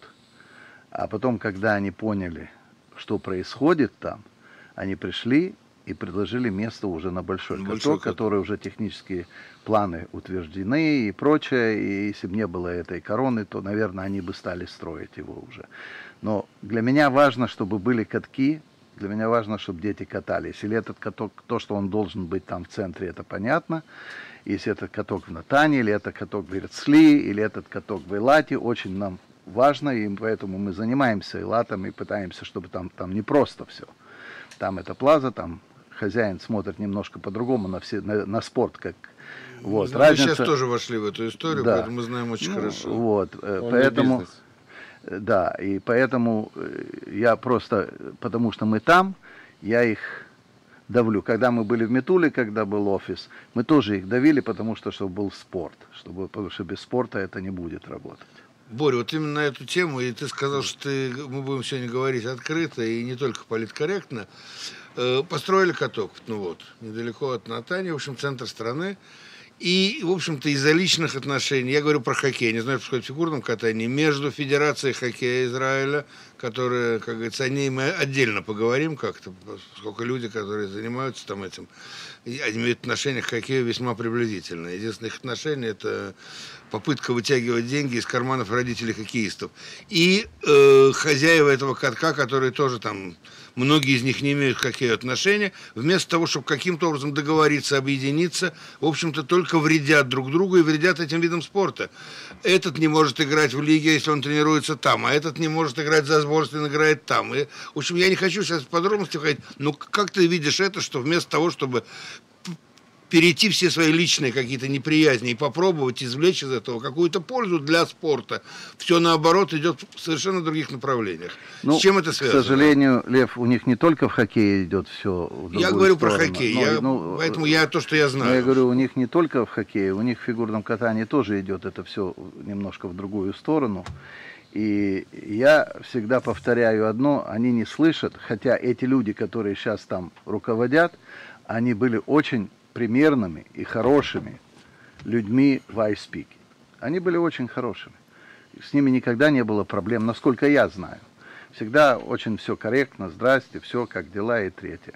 А потом, когда они поняли, что происходит там, они пришли и предложили место уже на большой каток, который уже технические планы утверждены и прочее. И если бы не было этой короны, то, наверное, они бы стали строить его уже. Но для меня важно, чтобы были катки, для меня важно, чтобы дети катались. Или этот каток, то, что он должен быть там в центре, это понятно. Если это каток в Натане, или это каток в Ирцли, или этот каток в Эйлате, очень нам важно, и поэтому мы занимаемся Эйлатом и пытаемся, чтобы там не просто все. Там это плаза, там хозяин смотрит немножко по-другому на спорт, как... Вот. Мы сейчас тоже вошли в эту историю, да. Поэтому мы знаем очень хорошо. Вот, поэтому... Да, и поэтому я просто, потому что мы там, я их давлю. Когда мы были в Метуле, когда был офис, мы тоже их давили, потому что чтобы был спорт. Потому что без спорта это не будет работать. Боря, вот именно на эту тему, и ты сказал, что мы будем сегодня говорить открыто и не только политкорректно. Построили каток, недалеко от Натании, в общем, центр страны. И, в общем-то, из-за личных отношений, я говорю про хоккей, не знаю, что происходит в фигурном катании, между Федерацией хоккея Израиля, которая, как говорится, о ней мы отдельно поговорим как-то, сколько люди, которые занимаются там этим, они имеют отношение к хоккею весьма приблизительное. Единственное их отношение – это попытка вытягивать деньги из карманов родителей хоккеистов. И хозяева этого катка, которые тоже там... Многие из них не имеют к хоккею отношения. Вместо того, чтобы каким-то образом договориться, объединиться, в общем-то, только вредят друг другу и вредят этим видам спорта. Этот не может играть в лиге, если он тренируется там, а этот не может играть за сборную, играет там. И, в общем, я не хочу сейчас в подробности ходить, но как ты видишь это, что вместо того, чтобы перейти все свои личные какие-то неприязни и попробовать извлечь из этого какую-то пользу для спорта, все наоборот идет в совершенно других направлениях. С чем это связано? К сожалению, Лев, у них не только в хоккее идет все в другую Я говорю сторону. про хоккей, поэтому я то, что я знаю. Я говорю, у них не только в хоккее, у них в фигурном катании тоже идет это все немножко в другую сторону. И я всегда повторяю одно, они не слышат, хотя эти люди, которые сейчас там руководят, они были очень примерными и хорошими людьми в iSpeak. Они были очень хорошими. С ними никогда не было проблем, насколько я знаю. Всегда очень все корректно, здрасте, все, как дела и третье.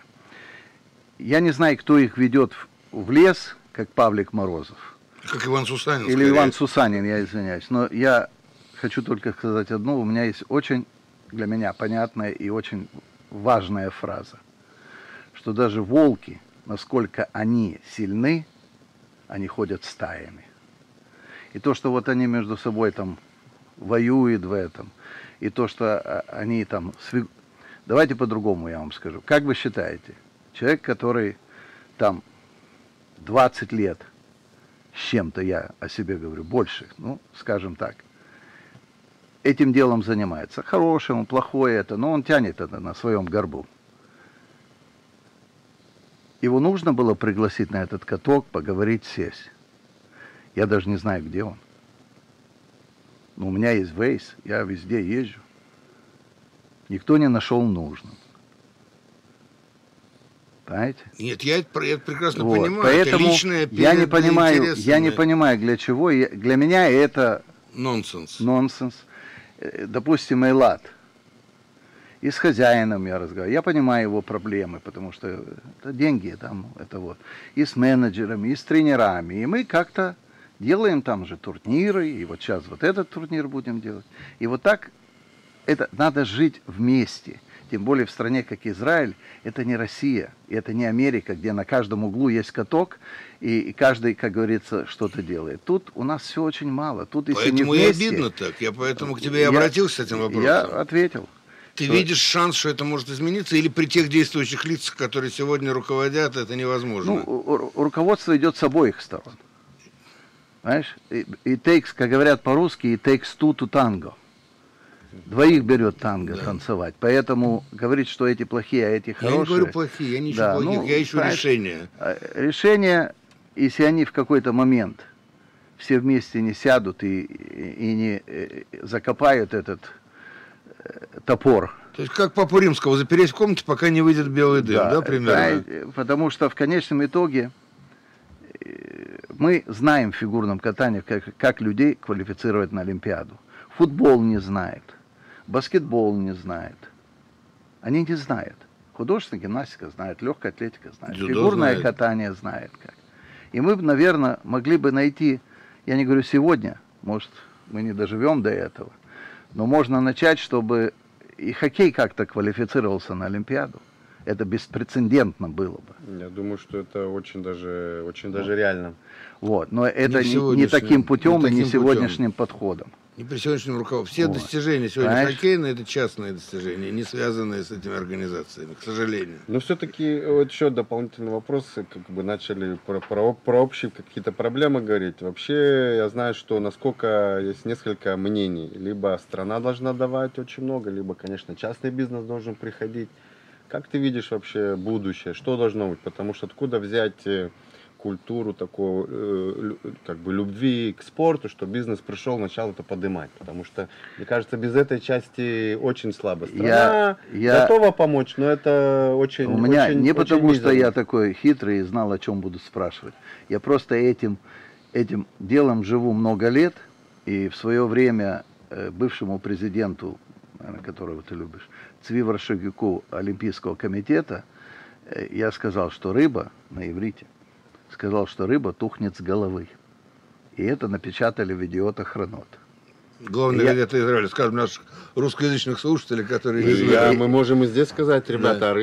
Я не знаю, кто их ведет в лес, как Павлик Морозов. Как Иван Сусанин. Или Иван Сусанин, я извиняюсь. Но я хочу только сказать одно. У меня есть очень для меня понятная и очень важная фраза, что даже волки насколько они сильны, они ходят стаями. И то, что вот они между собой там воюют в этом, и то, что они там... Давайте по-другому я вам скажу. Как вы считаете, человек, который там 20 лет с чем-то, я о себе говорю, больше, ну, скажем так, этим делом занимается, хорошее, он плохое это, но он тянет это на своем горбу. Его нужно было пригласить на этот каток, поговорить, сесть. Я даже не знаю, где он. Но у меня есть Waze, я везде езжу. Никто не нашел нужным. Понимаете? Нет, я это прекрасно Вот. понимаю. Поэтому это личное я не интересами. понимаю, для чего. Для меня это Нонсенс. нонсенс. Допустим, Эйлат. И с хозяином я разговариваю. Я понимаю его проблемы, потому что это деньги там, это вот. И с менеджерами, и с тренерами. И мы как-то делаем там же турниры. И вот сейчас вот этот турнир будем делать. И вот так это надо жить вместе. Тем более в стране, как Израиль, это не Россия, и это не Америка, где на каждом углу есть каток, и каждый, как говорится, что-то делает. Тут у нас все очень мало. Тут, если Поэтому не вместе, и обидно так. Я поэтому к тебе и обратился с этим вопросом. Я ответил. Ты видишь шанс, что это может измениться, или при тех действующих лицах, которые сегодня руководят, это невозможно? Ну, руководство идет с обоих сторон. Знаешь, it takes, как говорят по-русски, it takes two to tango. Двоих берет танго танцевать. Поэтому говорить, что эти плохие, а эти хорошие... Я не говорю плохие, я не ищу плохих, я ищу решения. Решение, если они в какой-то момент все вместе не сядут и не закопают этот топор. То есть как Папу Римского, запереть в комнате, пока не выйдет белый дым, да, примерно? Да, потому что в конечном итоге мы знаем в фигурном катании, как людей квалифицировать на Олимпиаду. Футбол не знает, баскетбол не знает. Они не знают. Художественная гимнастика знает, легкая атлетика знает, дзюдо фигурное знает. катание знает как. И мы, наверное, могли бы найти, я не говорю сегодня, может, мы не доживем до этого, но можно начать, чтобы и хоккей как-то квалифицировался на Олимпиаду. Это беспрецедентно было бы. Я думаю, что это очень даже реально. Вот. Но это Не не таким путем не и не таким сегодняшним подходом. Не при сегодняшнем руководстве. Все Вот. достижения сегодня Понимаешь? хоккейные, это частные достижения, не связанные с этими организациями, к сожалению. Но все-таки вот еще дополнительные вопросы, как бы начали про общие какие-то проблемы говорить. Вообще я знаю, что насколько есть несколько мнений. Либо страна должна давать очень много, либо, конечно, частный бизнес должен приходить. Как ты видишь вообще будущее? Что должно быть? Потому что откуда взять культуру такого, как бы, любви к спорту, что бизнес пришел начал это поднимать? Потому что, мне кажется, без этой части очень слабо. Страна готова помочь, но это очень... У меня очень, не очень потому, мизерно. что я такой хитрый и знал, о чем буду спрашивать. Я просто этим делом живу много лет, и в свое время бывшему президенту, наверное, которого ты любишь, Цви Варшавюку Олимпийского комитета, я сказал, что рыба, на иврите, сказал, что рыба тухнет с головы. И это напечатали в «Идиотах Ранот». Главное, это Израиль, скажем, наших русскоязычных слушателей, которые... Мы можем и здесь сказать, ребята,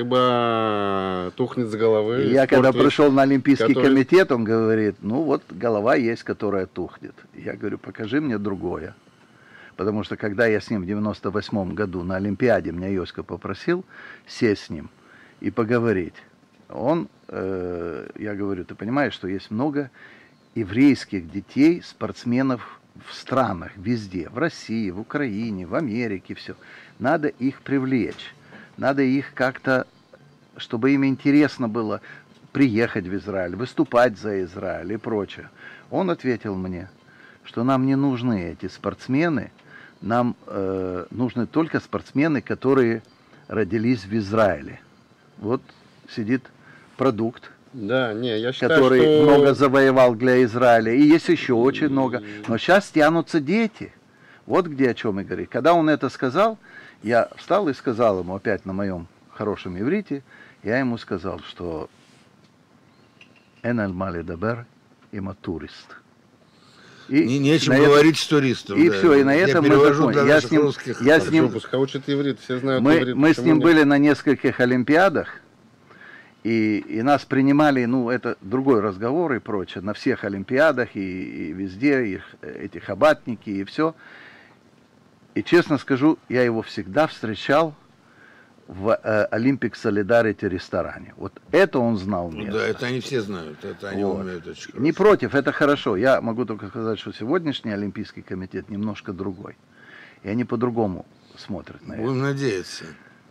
рыба тухнет с головы. Я когда пришел на Олимпийский который... комитет, он говорит, ну вот голова есть, которая тухнет. Я говорю, покажи мне другое. Потому что когда я с ним в 98 году на Олимпиаде, меня Йоська попросил сесть с ним и поговорить. Он, я говорю, ты понимаешь, что есть много еврейских детей, спортсменов в странах, везде, в России, в Украине, в Америке, все. Надо их привлечь, надо их как-то, чтобы им интересно было приехать в Израиль, выступать за Израиль и прочее. Он ответил мне, что нам не нужны эти спортсмены, нам нужны только спортсмены, которые родились в Израиле. Вот сидит продукт, Да, не, я считаю, который что... много завоевал для Израиля. И есть еще очень много. Но сейчас тянутся дети. Вот где о чем я говорю. Когда он это сказал, я встал и сказал ему опять на моем хорошем иврите, я ему сказал, что «Эн аль мали дабер има турист». Нечем говорить с туристом. И все, и на этом мы закончим. Я с ним, Пускай учат иврит, все знают мы иврит. с ним были на нескольких олимпиадах, И нас принимали, ну, это другой разговор и прочее, на всех олимпиадах и везде, эти хабатники и все. И честно скажу, я его всегда встречал в Olympic Solidarity ресторане. Вот это он знал место. Да, это они все знают, это они умеют очень хорошо. Не против, это хорошо. Я могу только сказать, что сегодняшний Олимпийский комитет немножко другой. И они по-другому смотрят на это. Будем надеяться.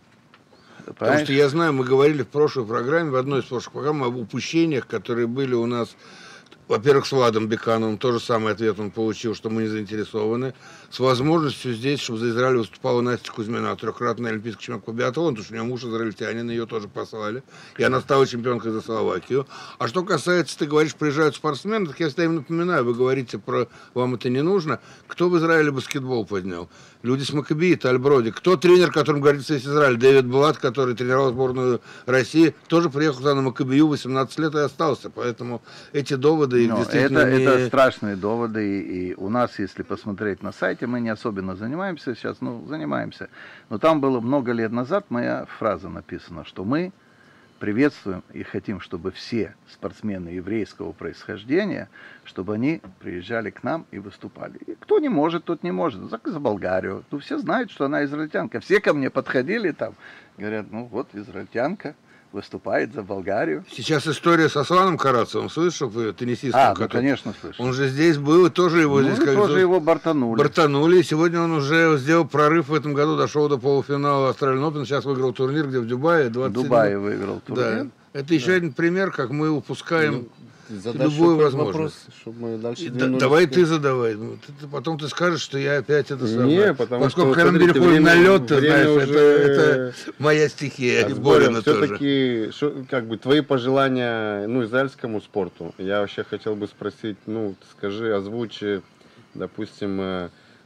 Потому что я знаю, мы говорили в прошлой программе, в одной из прошлых программ, об упущениях, которые были у нас. Во-первых, с Владом Бекановым тоже самый ответ он получил, что мы не заинтересованы. С возможностью здесь, чтобы за Израиль выступала Настя Кузьмина, трехкратная олимпийская чемпионка по биатлону, потому что у нее муж израильтянин, ее тоже послали. И она стала чемпионкой за Словакию. А что касается, ты говоришь, приезжают спортсмены, так я всегда им напоминаю, вы говорите про «вам это не нужно». Кто в Израиле баскетбол поднял? Люди с Маккаби, Таль Броди. Кто тренер, которым гордится весь Израиль? Дэвид Блат, который тренировал сборную России, тоже приехал туда на Маккабию, 18 лет и остался. Поэтому эти доводы их действительно это страшные доводы. И у нас, если посмотреть на сайте, мы не особенно занимаемся сейчас, занимаемся. Но там было много лет назад моя фраза написана, что мы приветствуем и хотим, чтобы все спортсмены еврейского происхождения, чтобы они приезжали к нам и выступали. И кто не может, тот не может. За Болгарию. Ну, все знают, что она израильтянка. Все ко мне подходили там, говорят, ну вот израильтянка выступает за Болгарию. Сейчас история с Асланом Карацевым, слышал, теннисистом? Ну, конечно, слышал. Он же здесь был, и тоже его здесь как-то... тоже его бортанули. Бортанули, и сегодня он уже сделал прорыв в этом году, дошел до полуфинала Australian Open, сейчас выиграл турнир, где в Дубае. В Дубае выиграл турнир. Да. Это еще один пример, как мы упускаем любую возможность. Вопрос, чтобы мы дальше давай ты задавай. Потом ты скажешь, что я опять это самое. Не, потому поскольку что, когда мы переходим на лед, ты знаешь, уже... это моя стихия. Все-таки, как бы, твои пожелания, израильскому спорту. Я вообще хотел бы спросить, скажи, озвучи, допустим,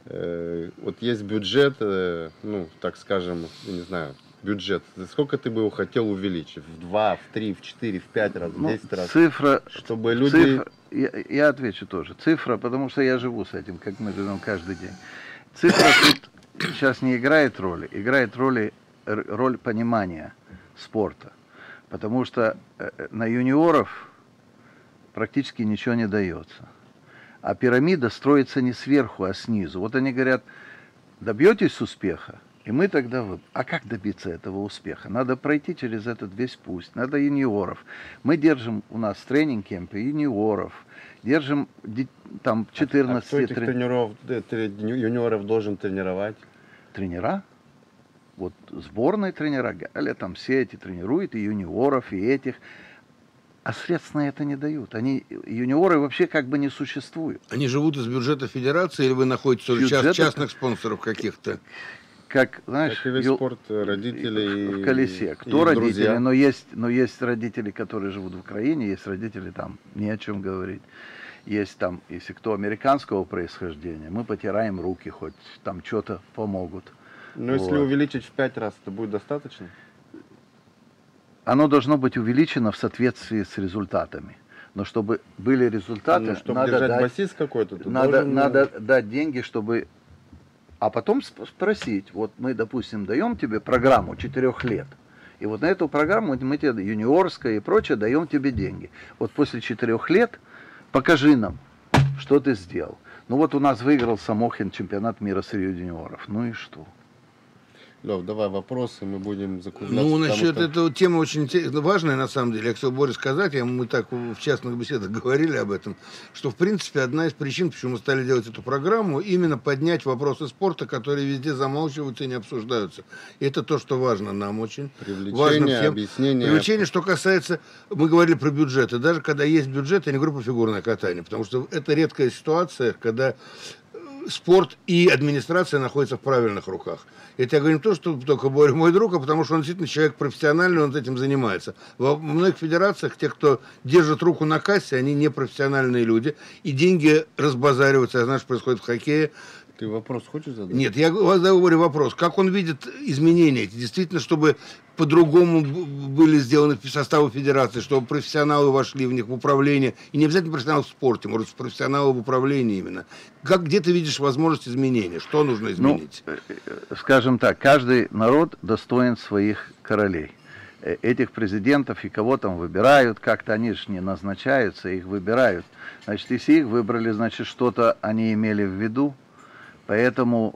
вот есть бюджет, так скажем, я не знаю, бюджет. Сколько ты бы его хотел увеличить? В 2, в 3, в 4, в 5 раз, в 10 раз? Цифра, чтобы люди... я отвечу тоже. Цифра, потому что я живу с этим, как мы живем каждый день. Цифра тут сейчас не играет роли. Играет роль понимания спорта. Потому что на юниоров практически ничего не дается. А пирамида строится не сверху, а снизу. Вот они говорят, добьетесь успеха, и мы тогда... А как добиться этого успеха? Надо пройти через этот весь путь. Надо юниоров. Мы держим у нас в тренинг-кемпе юниоров. Держим там 14... кто этих юниоров должен тренировать? Тренера? Вот сборные тренера. Галя там все эти тренируют, и юниоров, и этих. А средств на это не дают. Юниоры вообще как бы не существуют. Они живут из бюджета федерации, или вы находите частных спонсоров каких-то? Как, знаешь, как и весь спорт, родители в колесе. Кто родители? Но есть родители, которые живут в Украине, есть родители там, не о чем говорить. Есть там, если кто американского происхождения, мы потираем руки, хоть там что-то помогут. Но если увеличить в 5 раз, это будет достаточно? Оно должно быть увеличено в соответствии с результатами. Но чтобы были результаты, чтобы надо держать басист какой-то, надо дать деньги, чтобы... А потом спросить, вот мы, допустим, даем тебе программу 4 лет, и вот на эту программу мы тебе юниорская и прочее даем тебе деньги. Вот после 4 лет покажи нам, что ты сделал. Ну вот у нас выиграл Самохин чемпионат мира среди юниоров. Ну и что? Лев, давай вопросы, мы будем закругляться. Насчет этой темы очень важная, на самом деле. Я хотел Боре сказать, мы так в частных беседах говорили об этом, что, в принципе, одна из причин, почему мы стали делать эту программу, именно поднять вопросы спорта, которые везде замалчиваются и не обсуждаются. И это то, что важно нам очень. Важно всем. Объяснение. Привлечение, что касается, мы говорили про бюджеты. Даже когда есть бюджет, я не говорю про фигурное катание, потому что это редкая ситуация, когда спорт и администрация находятся в правильных руках. Это я говорю не то, что только Боря мой друг, а потому что он действительно человек профессиональный, он этим занимается. Во многих федерациях те, кто держит руку на кассе, они не профессиональные люди, и деньги разбазариваются. Я знаю, что происходит в хоккее. Ты вопрос хочешь задать? Нет, я говорю вопрос. Как он видит изменения эти? Действительно, чтобы по-другому были сделаны составы федерации, чтобы профессионалы вошли в них в управление. И не обязательно профессионалы в спорте, может, профессионалы в управлении именно. Где ты видишь возможность изменения? Что нужно изменить? Скажем так, каждый народ достоин своих королей. этих президентов и кого там выбирают, как-то они же не назначаются, их выбирают. Значит, если их выбрали, значит, что-то они имели в виду. Поэтому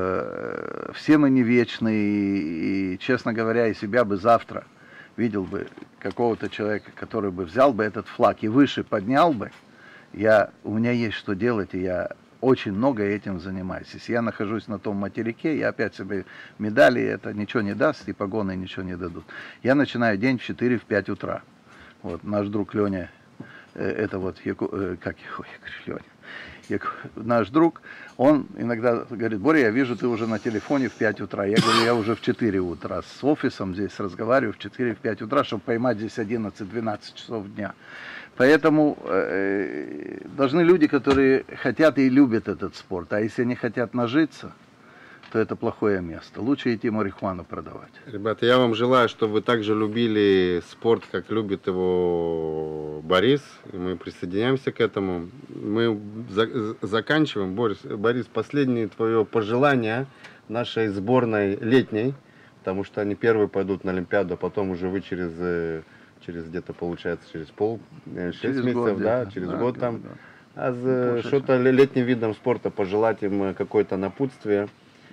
все мы не вечны, и, честно говоря, и себя бы завтра видел бы какого-то человека, который бы взял бы этот флаг и выше поднял бы, у меня есть что делать, и я очень много этим занимаюсь. Если я нахожусь на том материке, я опять себе медали, это ничего не даст, и погоны ничего не дадут. Я начинаю день в 4-5 утра. Вот наш друг Леня, это вот, как его, Леня? Наш друг, он иногда говорит: Боря, я вижу, ты уже на телефоне в 5 утра. Я говорю, я уже в 4 утра с офисом здесь разговариваю в 4-5 утра, чтобы поймать здесь 11-12 часов дня. Поэтому должны люди, которые хотят и любят этот спорт, а если они хотят нажиться, то это плохое место. Лучше идти марихуану продавать. Ребята, я вам желаю, чтобы вы также любили спорт, как любит его Борис. И мы присоединяемся к этому. Мы заканчиваем. Борис, последнее твое пожелание нашей сборной летней, потому что они первые пойдут на Олимпиаду, а потом уже вы через где-то, получается, через 6 месяцев, год, да, через год там. А что-то летним видом спорта пожелать им какое-то напутствие.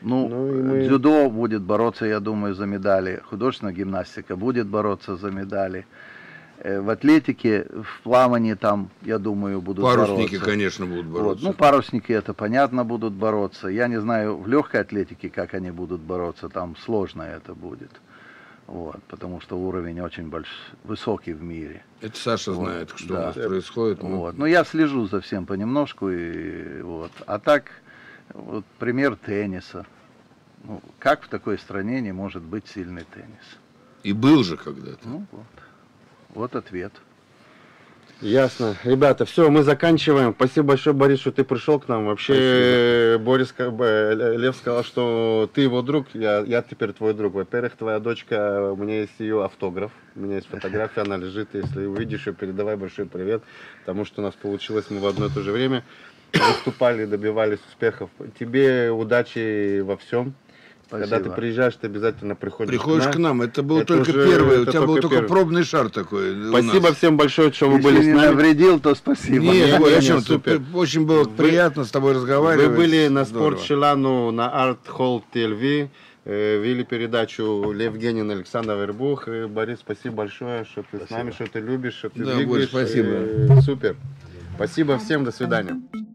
Дзюдо будет бороться, я думаю, за медали. Художественная гимнастика будет бороться за медали. В атлетике, в плавании там, я думаю, будут бороться. Парусники, конечно, будут бороться. Вот. Парусники, это понятно, будут бороться. Я не знаю, в легкой атлетике, как они будут бороться, там сложно это будет. Вот, потому что уровень очень высокий в мире. Это Саша знает, что у нас происходит. Вот. Но я слежу за всем понемножку. А так, вот, пример тенниса. Как в такой стране не может быть сильный теннис? И был же когда-то. Вот ответ. Ясно. Ребята, все, мы заканчиваем. Спасибо большое, Борис, что ты пришел к нам. Вообще, Лев сказал, что ты его друг, я теперь твой друг. Во-первых, твоя дочка, у меня есть ее автограф, у меня есть фотография, она лежит. Если увидишь ее, передавай большой привет, потому что у нас получилось, мы в одно и то же время выступали, добивались успехов. Тебе удачи во всем. Спасибо. Когда ты приезжаешь, ты обязательно приходишь к нам. Это был только первый, у тебя был только пробный шар такой. Спасибо всем большое, что вы были с нами. Если не навредил, то спасибо. Нет, супер. Очень было приятно с тобой разговаривать. Вы были на Спорт Шилану, на Art Hall TV, вели передачу Евгений Александр Вербух. Борис, спасибо большое, что ты с нами, что ты любишь, что ты двигаешь. Борис, спасибо. Супер. Спасибо всем, до свидания.